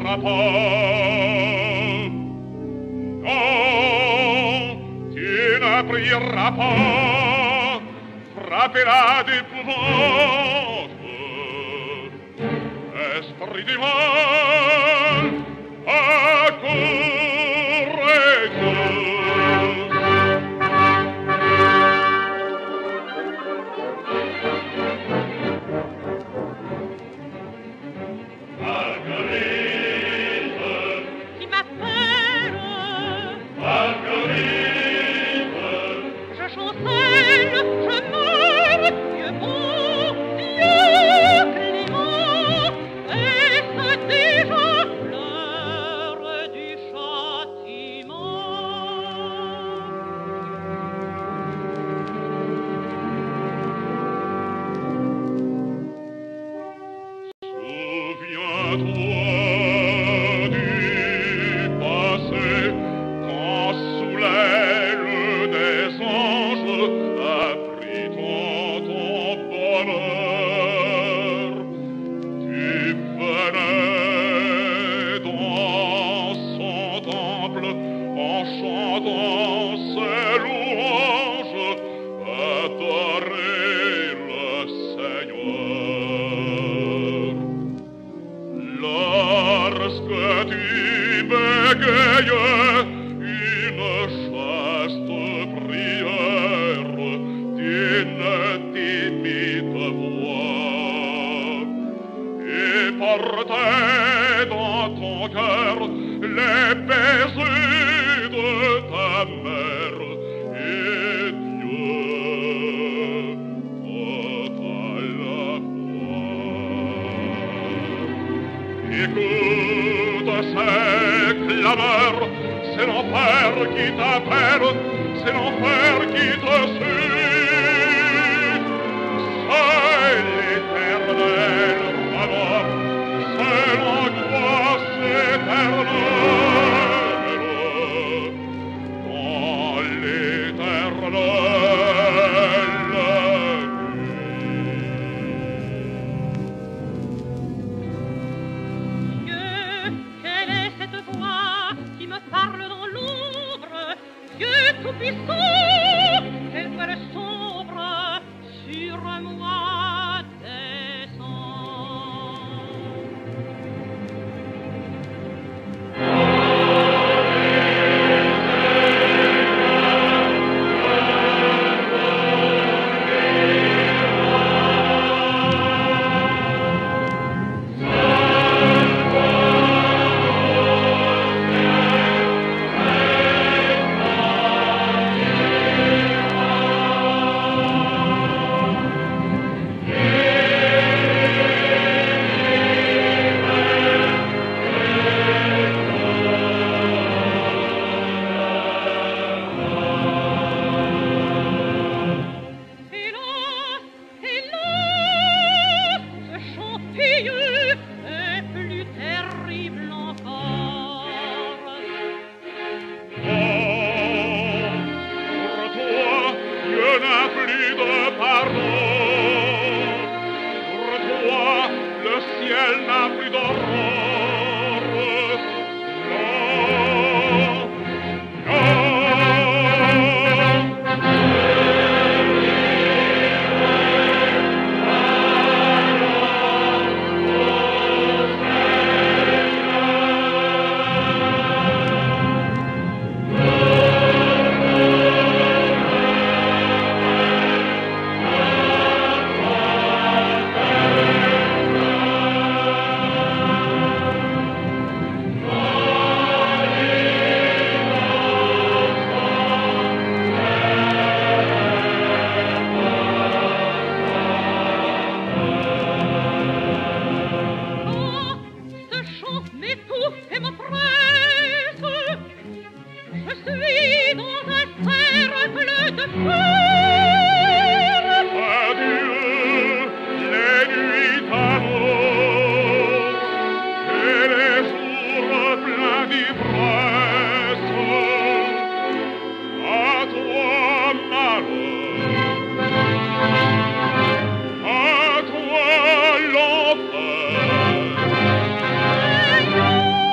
n'aprira pas. Non, tu n'apriras pas, frappez-la d'épouvante. Esprit du mal, accourez-vous. Thank you.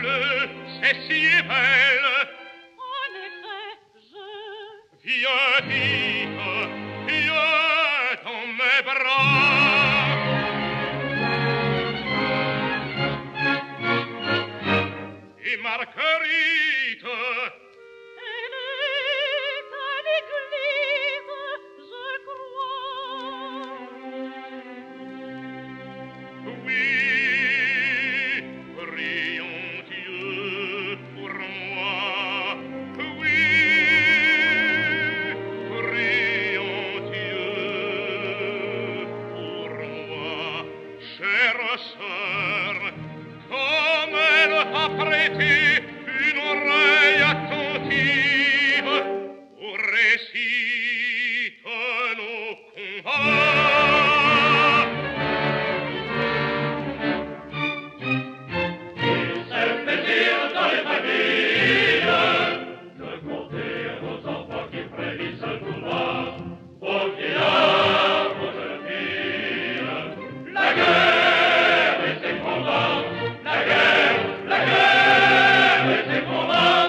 belle, c'est si belle. En effet, je... Viens vite, viens dans mes bras. Et Marguerite, Elle est à l'église, je crois. oui, prions Dieu pour moi. Oui, prions Dieu pour moi. Chère sœur, comme elle t'a prêté une oreille attentive au récit de nos combats. C'est plaisir dans les familles de compter aux enfants qui frémissent tout droit, aux vieillards, aux jeunes filles. La guerre et ses combats, la guerre, la guerre et ses combats.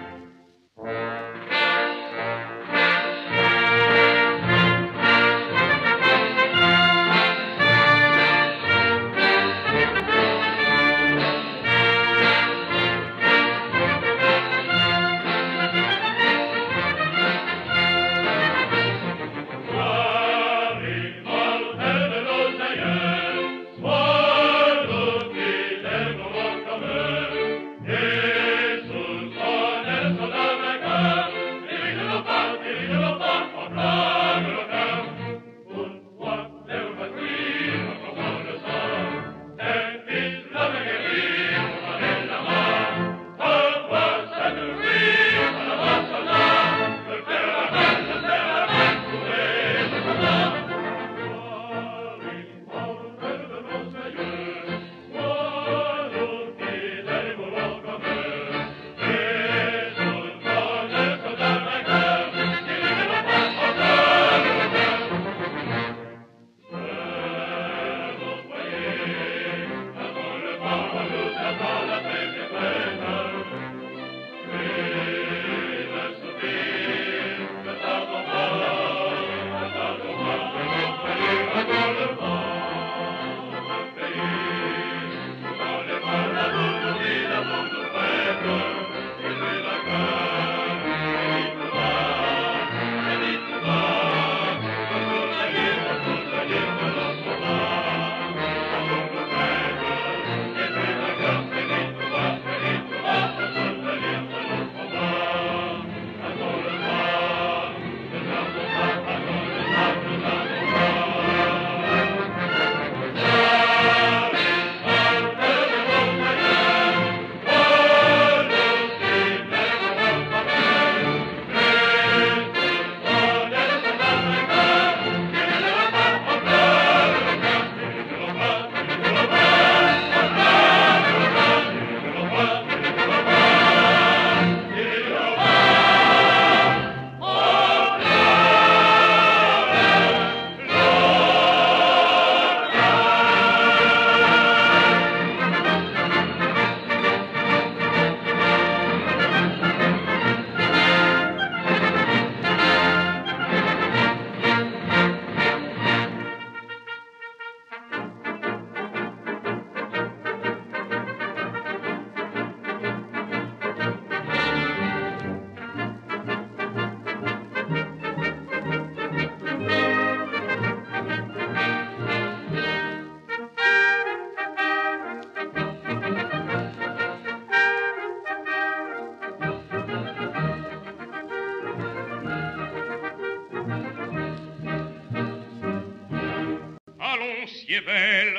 Si belle,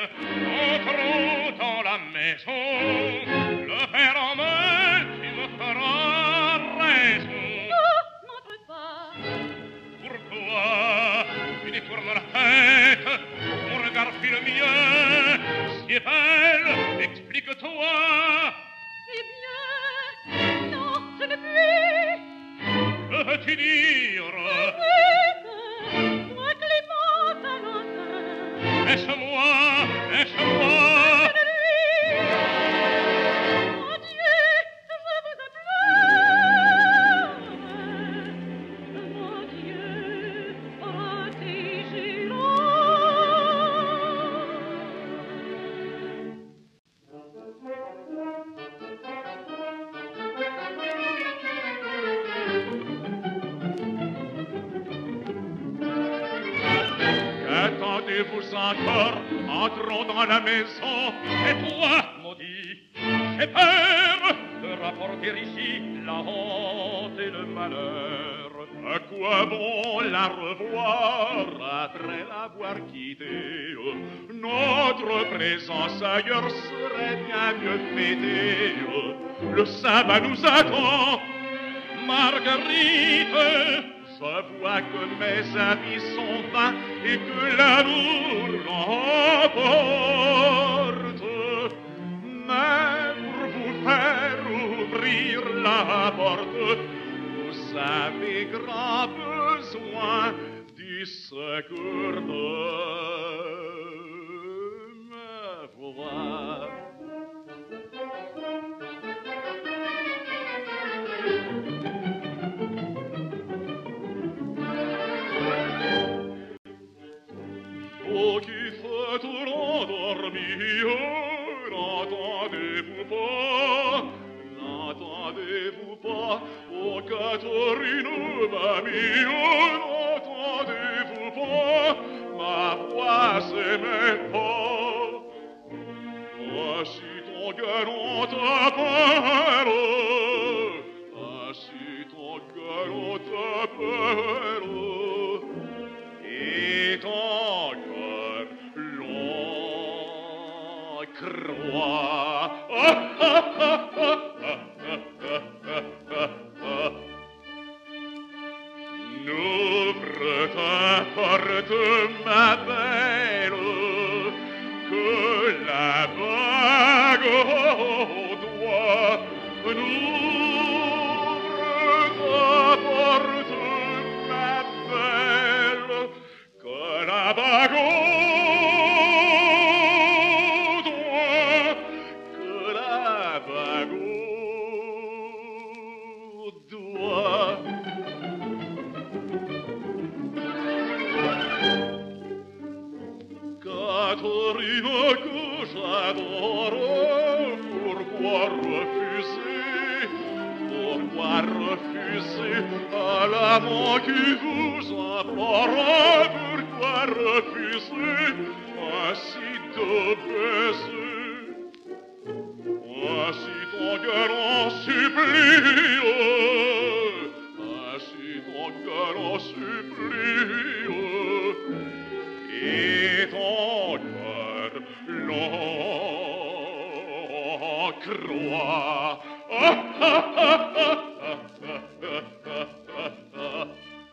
entrons dans la maison. Le père en main, tu me feras raison. Non, n'entre pas. Pourquoi tu détournes la tête? Mon regard fait le mien. Si belle, explique-toi. Eh bien, non, je ne puis. Que veux-tu dire? Arrête, sois clément, Valentin. Laisse-moi, laisse-moi. Adieu, Entendez-vous encore, entrons dans la maison. Et toi, maudit, j'ai peur de rapporter ici la honte et le malheur. À quoi bon la revoir après l'avoir quittée? Notre présence ailleurs serait bien mieux fêtée. Le sabbat nous attend, Marguerite. Je vois que mes amis sont vains et que l'amour l'emporte. Mais pour vous faire ouvrir la porte, vous avez grand besoin du secours de ma voix. Oh, qui fait rendormir, n'entendez-vous pas, n'entendez-vous pas, oh, Catherine, ma mie, n'entendez-vous pas, ma voix c'est mes pas. Voici ton galant appel, voici ton galant appel, et ton cœur long croix. Ah, ah, ah, ah, ah, ah, ah, ah. N'ouvre ta porte, ma belle, que la bague au doigt. N'ouvre ta porte, ma belle, que la bague au doigt, que la bague au doigt. Catherine, que j'adore, pourquoi refuser, pourquoi refuser à l'amant qui vous implore, pourquoi refuser ainsi de baiser, ainsi ton galant supplie, ainsi ton galant supplie, et ton cœur long croix. Ah, ah, ah, ah, ah, ah, ah, ah.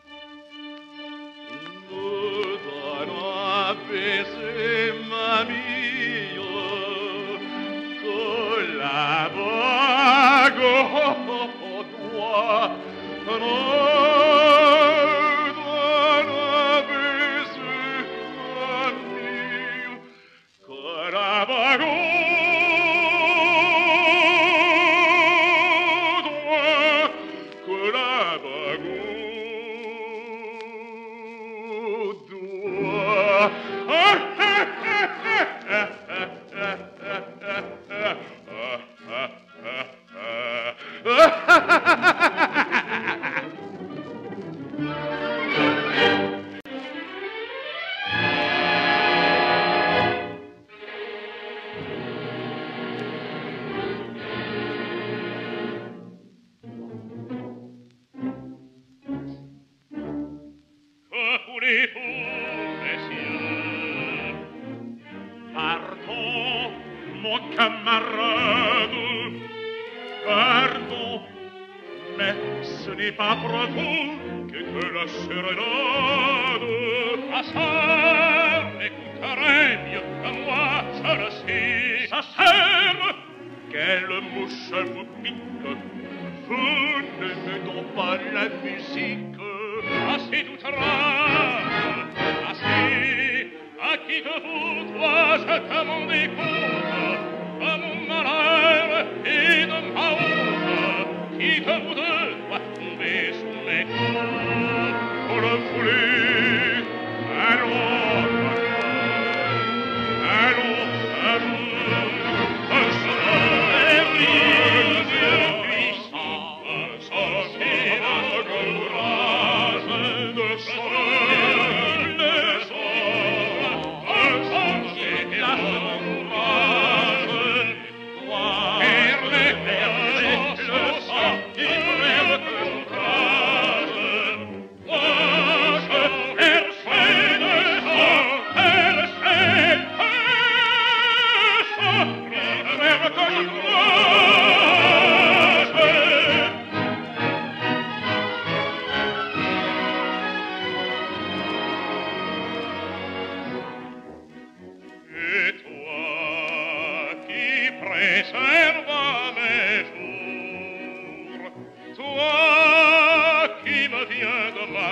Me donne un baiser, mamie, que la bague au doigt. Pardon, mon camarade, pardon, mais ce n'est pas pour vous que que la sérénade. Ma sœur écouterait mieux que moi, je le sais. Sa sœur, quelle mouche vous pique, vous n'aimez donc pas la musique. Assez d'outrage, assez, à qui de vous dois-je demander compte de mon malheur et de ma honte, qui de vous deux doit tomber sous mes coups. Pour le voulez, allons, allons à vous, un soleil puissant, un soleil courage de soleil, les hommes,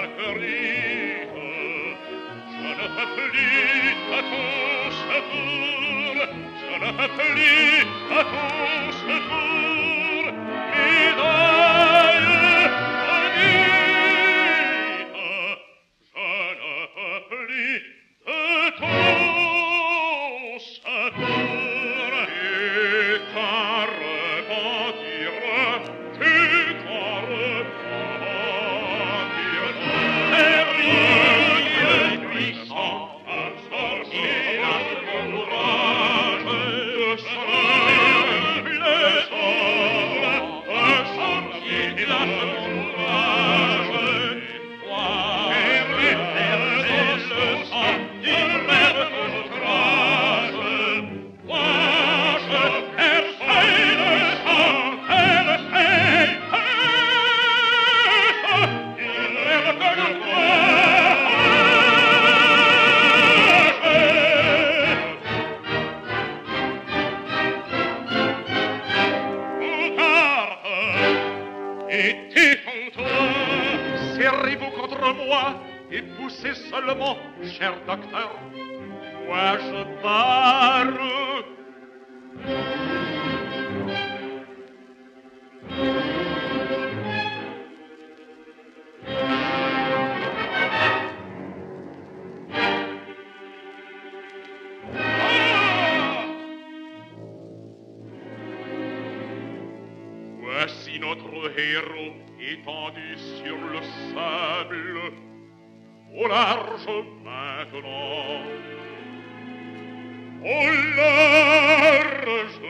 Marguerite, je ne peux plus à ton secours, je ne peux plus à ton secours, médaille maudite, je ne peux plus de ton secours. Tu t'en repentiras, tu t'en repentiras. Terrible puissant, sorcier à ton courage, de sang, le sang, un sorcier à ton courage. Toi, terrible le sang, tu rêves ton courage. Moi, je perçais le sang, perçais, il rêve que je courage. Et tes fantômes, serrez-vous contre moi et poussez seulement, cher docteur. Moi je pars. Ah! Voici notre héros étendu sur le sable, au large maintenant, au large.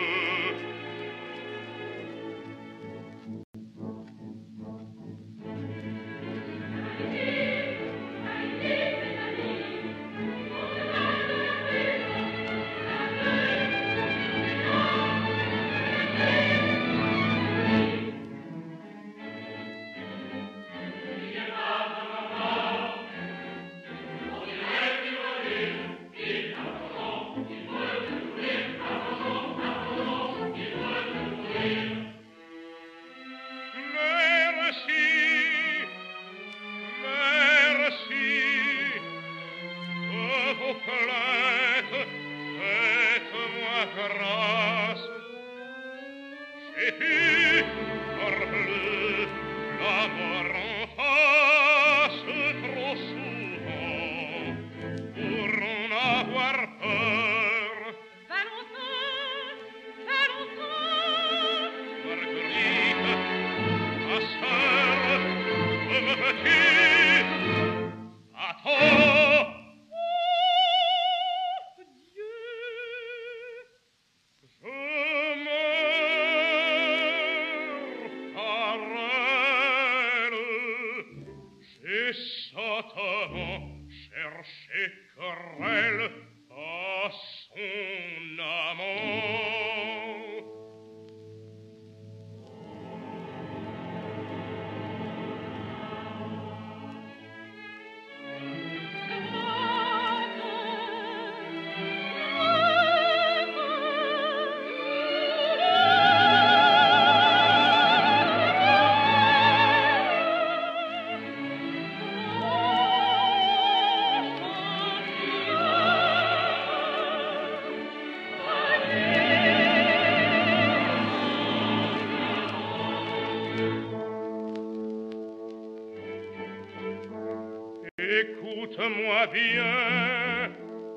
Écoute-moi bien,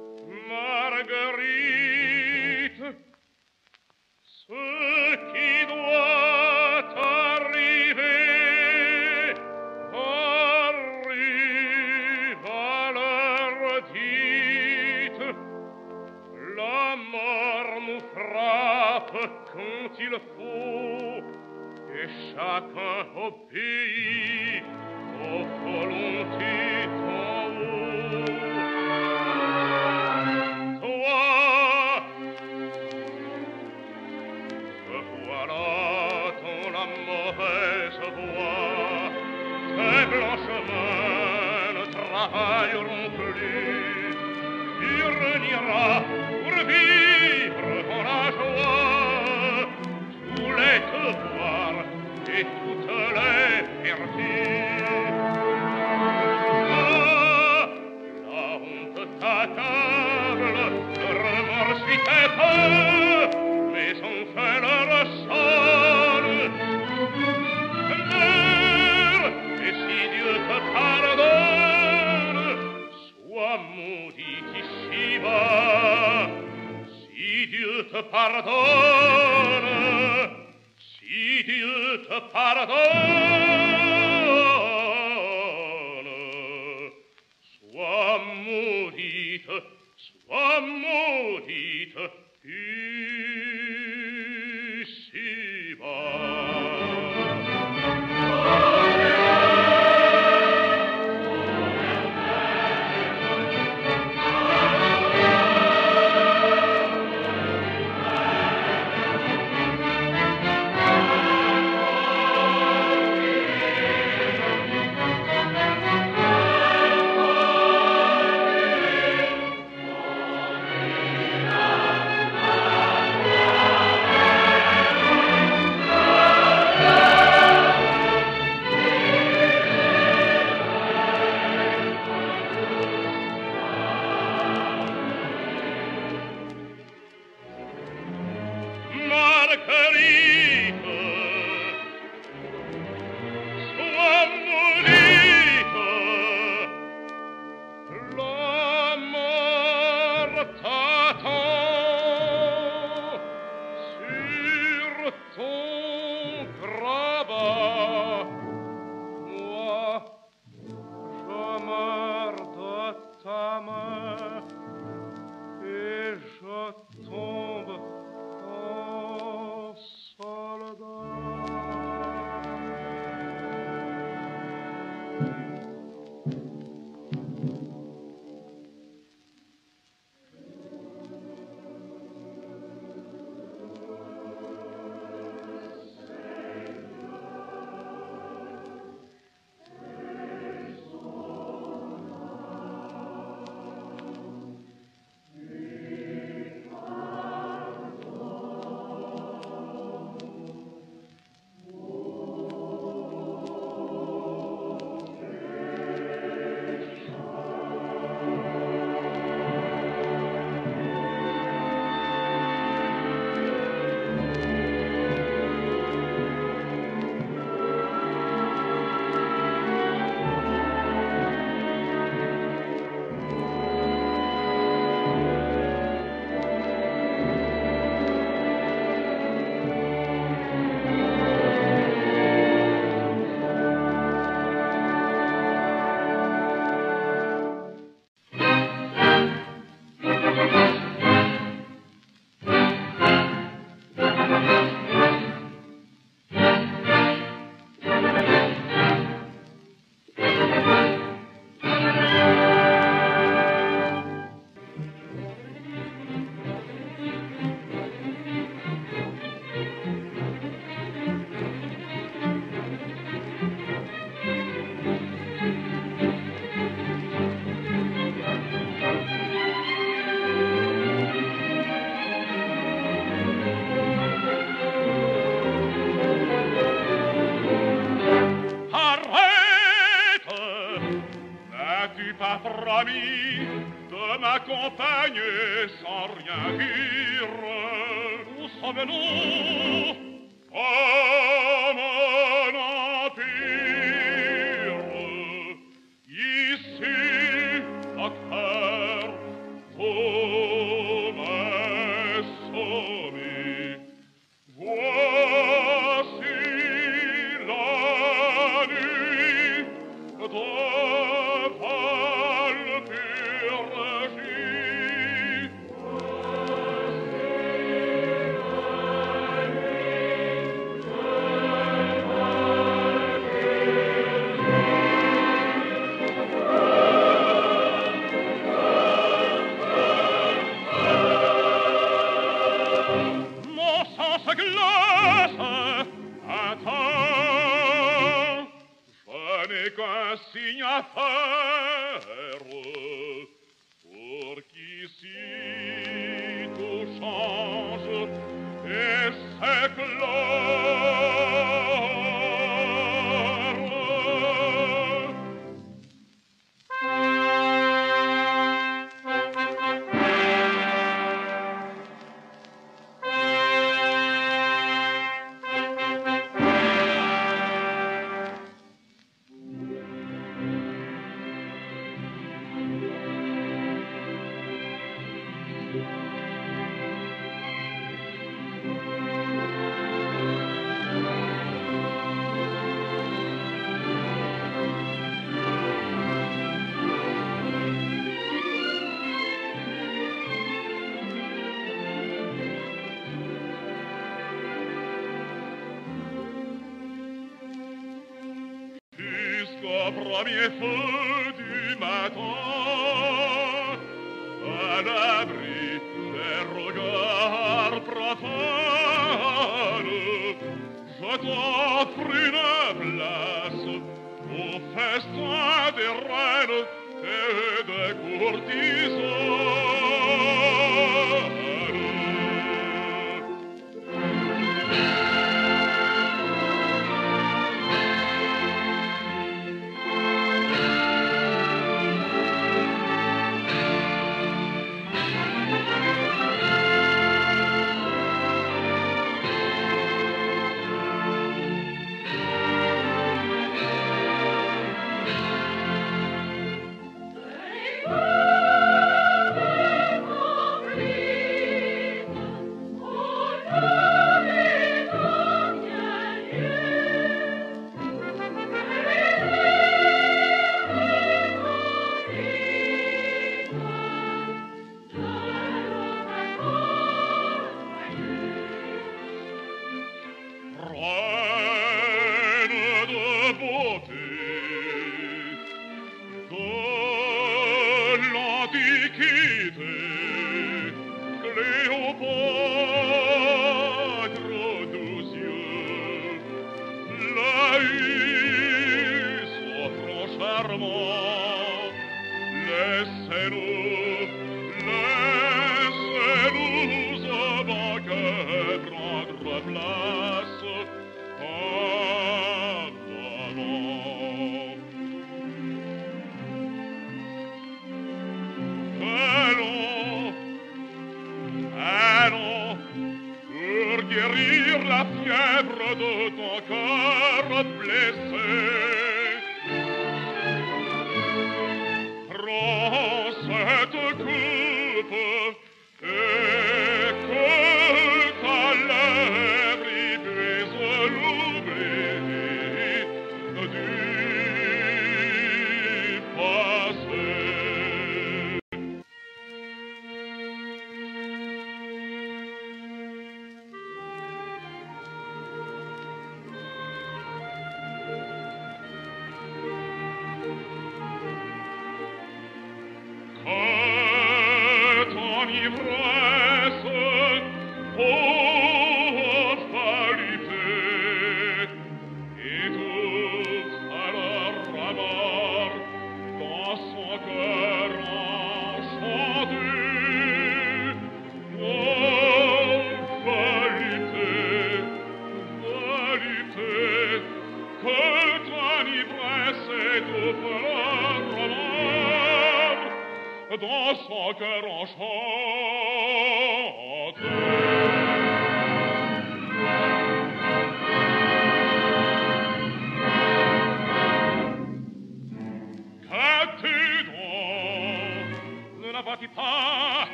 Marguerite, ce qui doit arriver arrive à l'heure dite. La mort nous frappe quand il faut, et chacun obéit aux volontés d'en haut. Toi, te voilà dans la mauvaise voie, tes blanches mains ne travailleront plus, tu renieras pour vivre dans la joie tous les devoirs et toutes les vertus. pardonne, si Dieu te pardonne, sois maudite, sois maudite, ici-bas. De m'accompagner sans rien dire. Où sommes-nous? Comme un empire. Ici, à cœur, vous me sommez. Voici la nuit de signe à faire pour qu'ici tout change et s'éclore. Au premier feu du matin, à l'abri des regards profanes, je t'offre une place au festin des reines et des courtisans.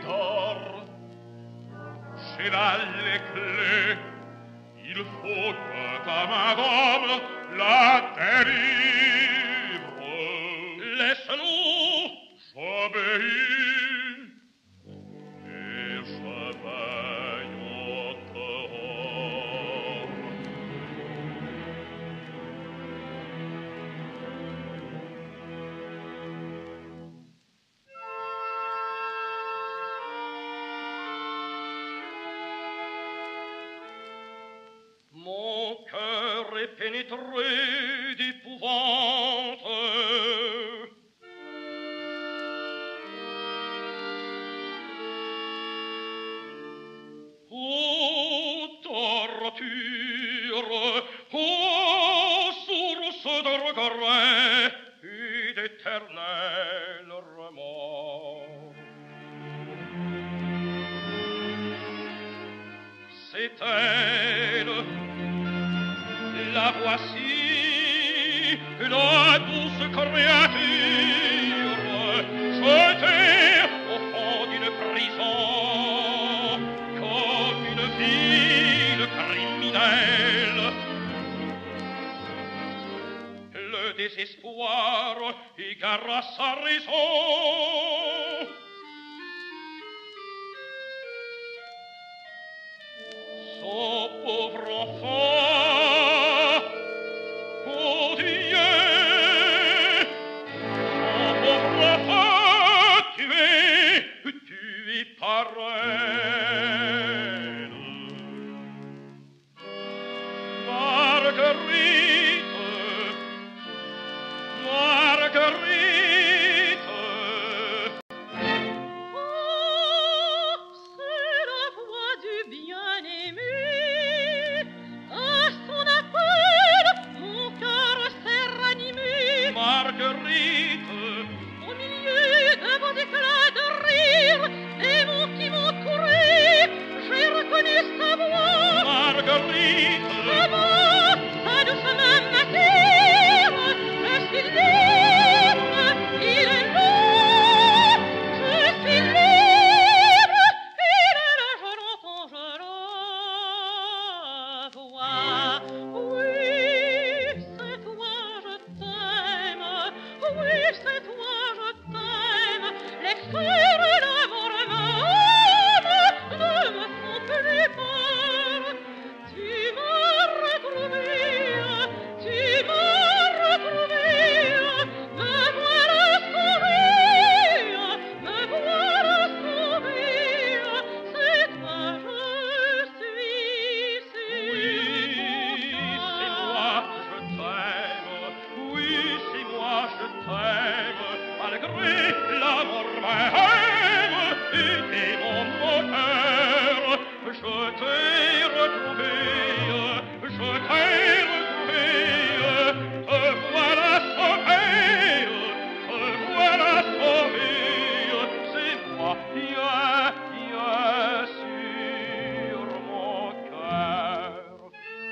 d'or. J'ai là les clés, il faut que ta main d'homme la délivre. Laisse-nous, j'obéis, et je veille au dehors. Mon cœur est pénétré d'épouvante. Ô torture, ô source de regret et d'éternel remords. C'est elle, la voici, la douce créature, jetée au fond d'une prison, comme une ville criminelle. Le désespoir égara sa raison. Son pauvre enfant, oh Dieu, son pauvre enfant, tué, tué par elle. Marguerite, Marguerite, Marguerite, au milieu de vos éclats de rire, des mots qui m'ont couru, j'ai reconnu sa voix. Marguerite, sa voix, sa douce main m'attire, je suis libre, il est là, je suis libre, il est là, je l'entends, je la vois. Oui, c'est toi, je t'aime. Oui, c'est toi, je t'aime. Les cœurs d'amour m'aiment, ne me font plus peur. Tu m'as retrouvé, tu m'as retrouvé. Me voilà sauvé, me voilà sauvé. C'est toi, je suis, oui, c'est moi, je t'aime, oui, c'est moi, je t'aime, malgré l'amour même et mon moteur. Je t'ai retrouvé, je t'ai retrouvé, te voilà sauvé, te voilà sauvé. C'est moi qui ai, qui ai sur mon cœur.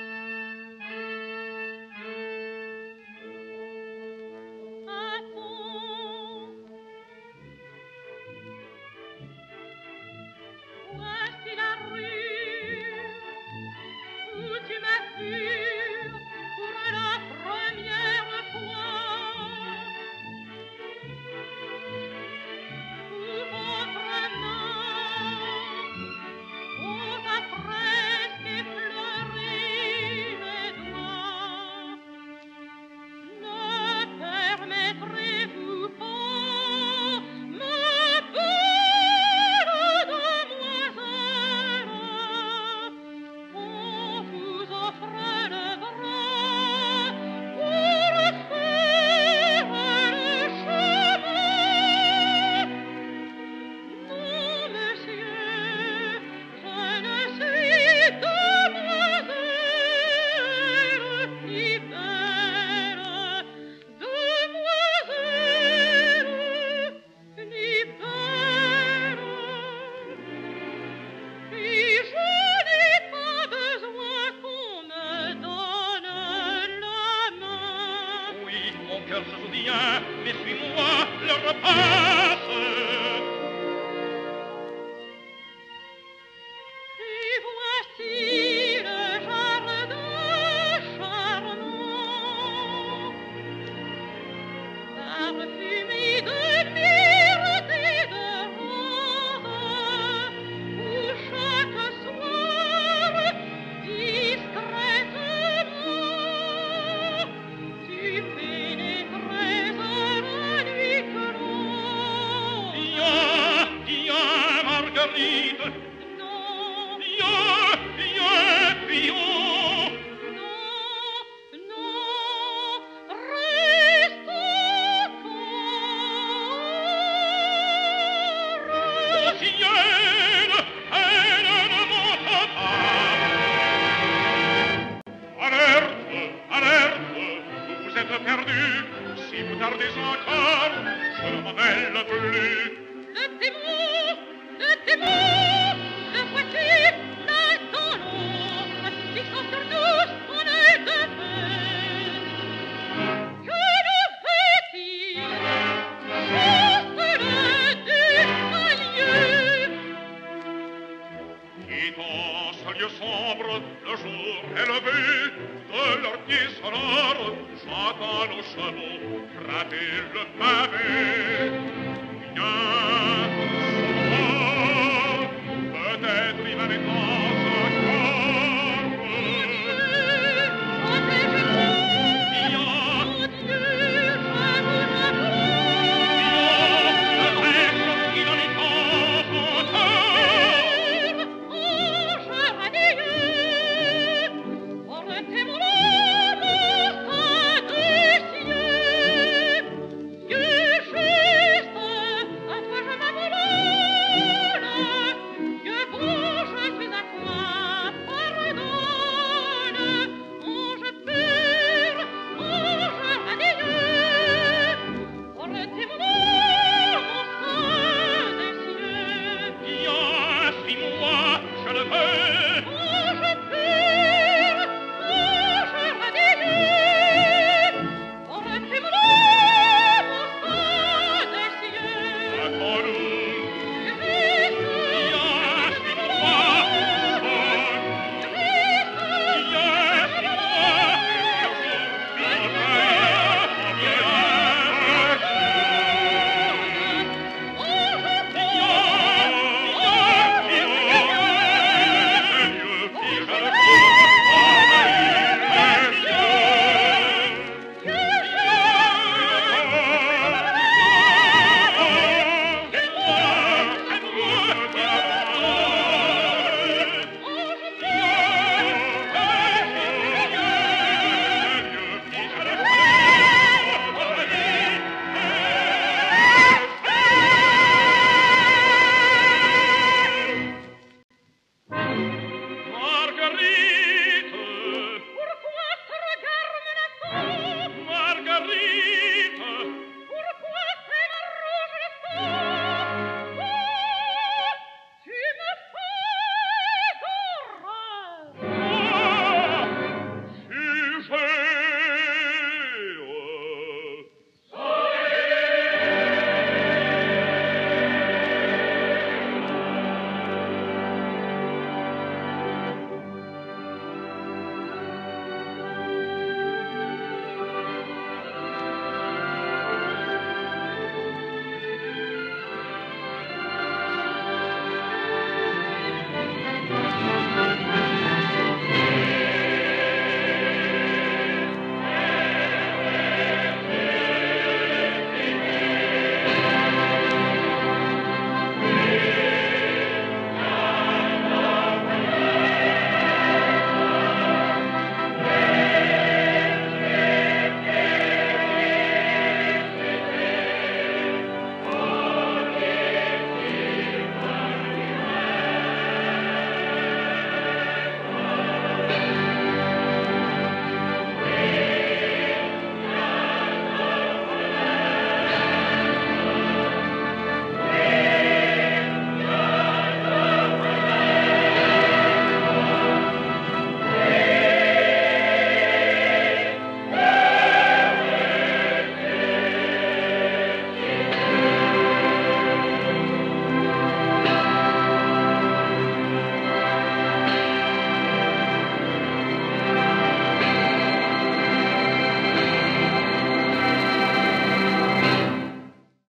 Voici la rue où tu m'as vu pour la première fois. Où votre main, où t'a presque effleuré mes doigts. Ne permettrez-vous pas, ma belle demoiselle, qu'on vous offre le bras pour faire le chemin? Non, monsieur, je ne suis demoiselle ni belle, demoiselle ni belle, et je n'ai pas besoin qu'on me donne la main. Oui, mon cœur se souvient, mais suis-moi, le repasse. parfumé de myrte et de rose, où chaque soir, discrètement, tu pénétrais à la nuit close. Viens, viens, Marguerite. Non, Viens, viens, viens. non, non, reste encore. Vienne, elle ne monte pas. Alerte, alerte, vous êtes perdus. Si vous tardez encore, je ne m'en mêle plus. Le démon, le démon, le voici, l'un dans l'autre, ils sont sur tous, on est de fait. Que nous fait-il? Juste le défalieux. Quittant ce lieu sombre, le jour est levé, de leurs pieds sonores, j'entends nos chevaux gratter le pavé. Viens,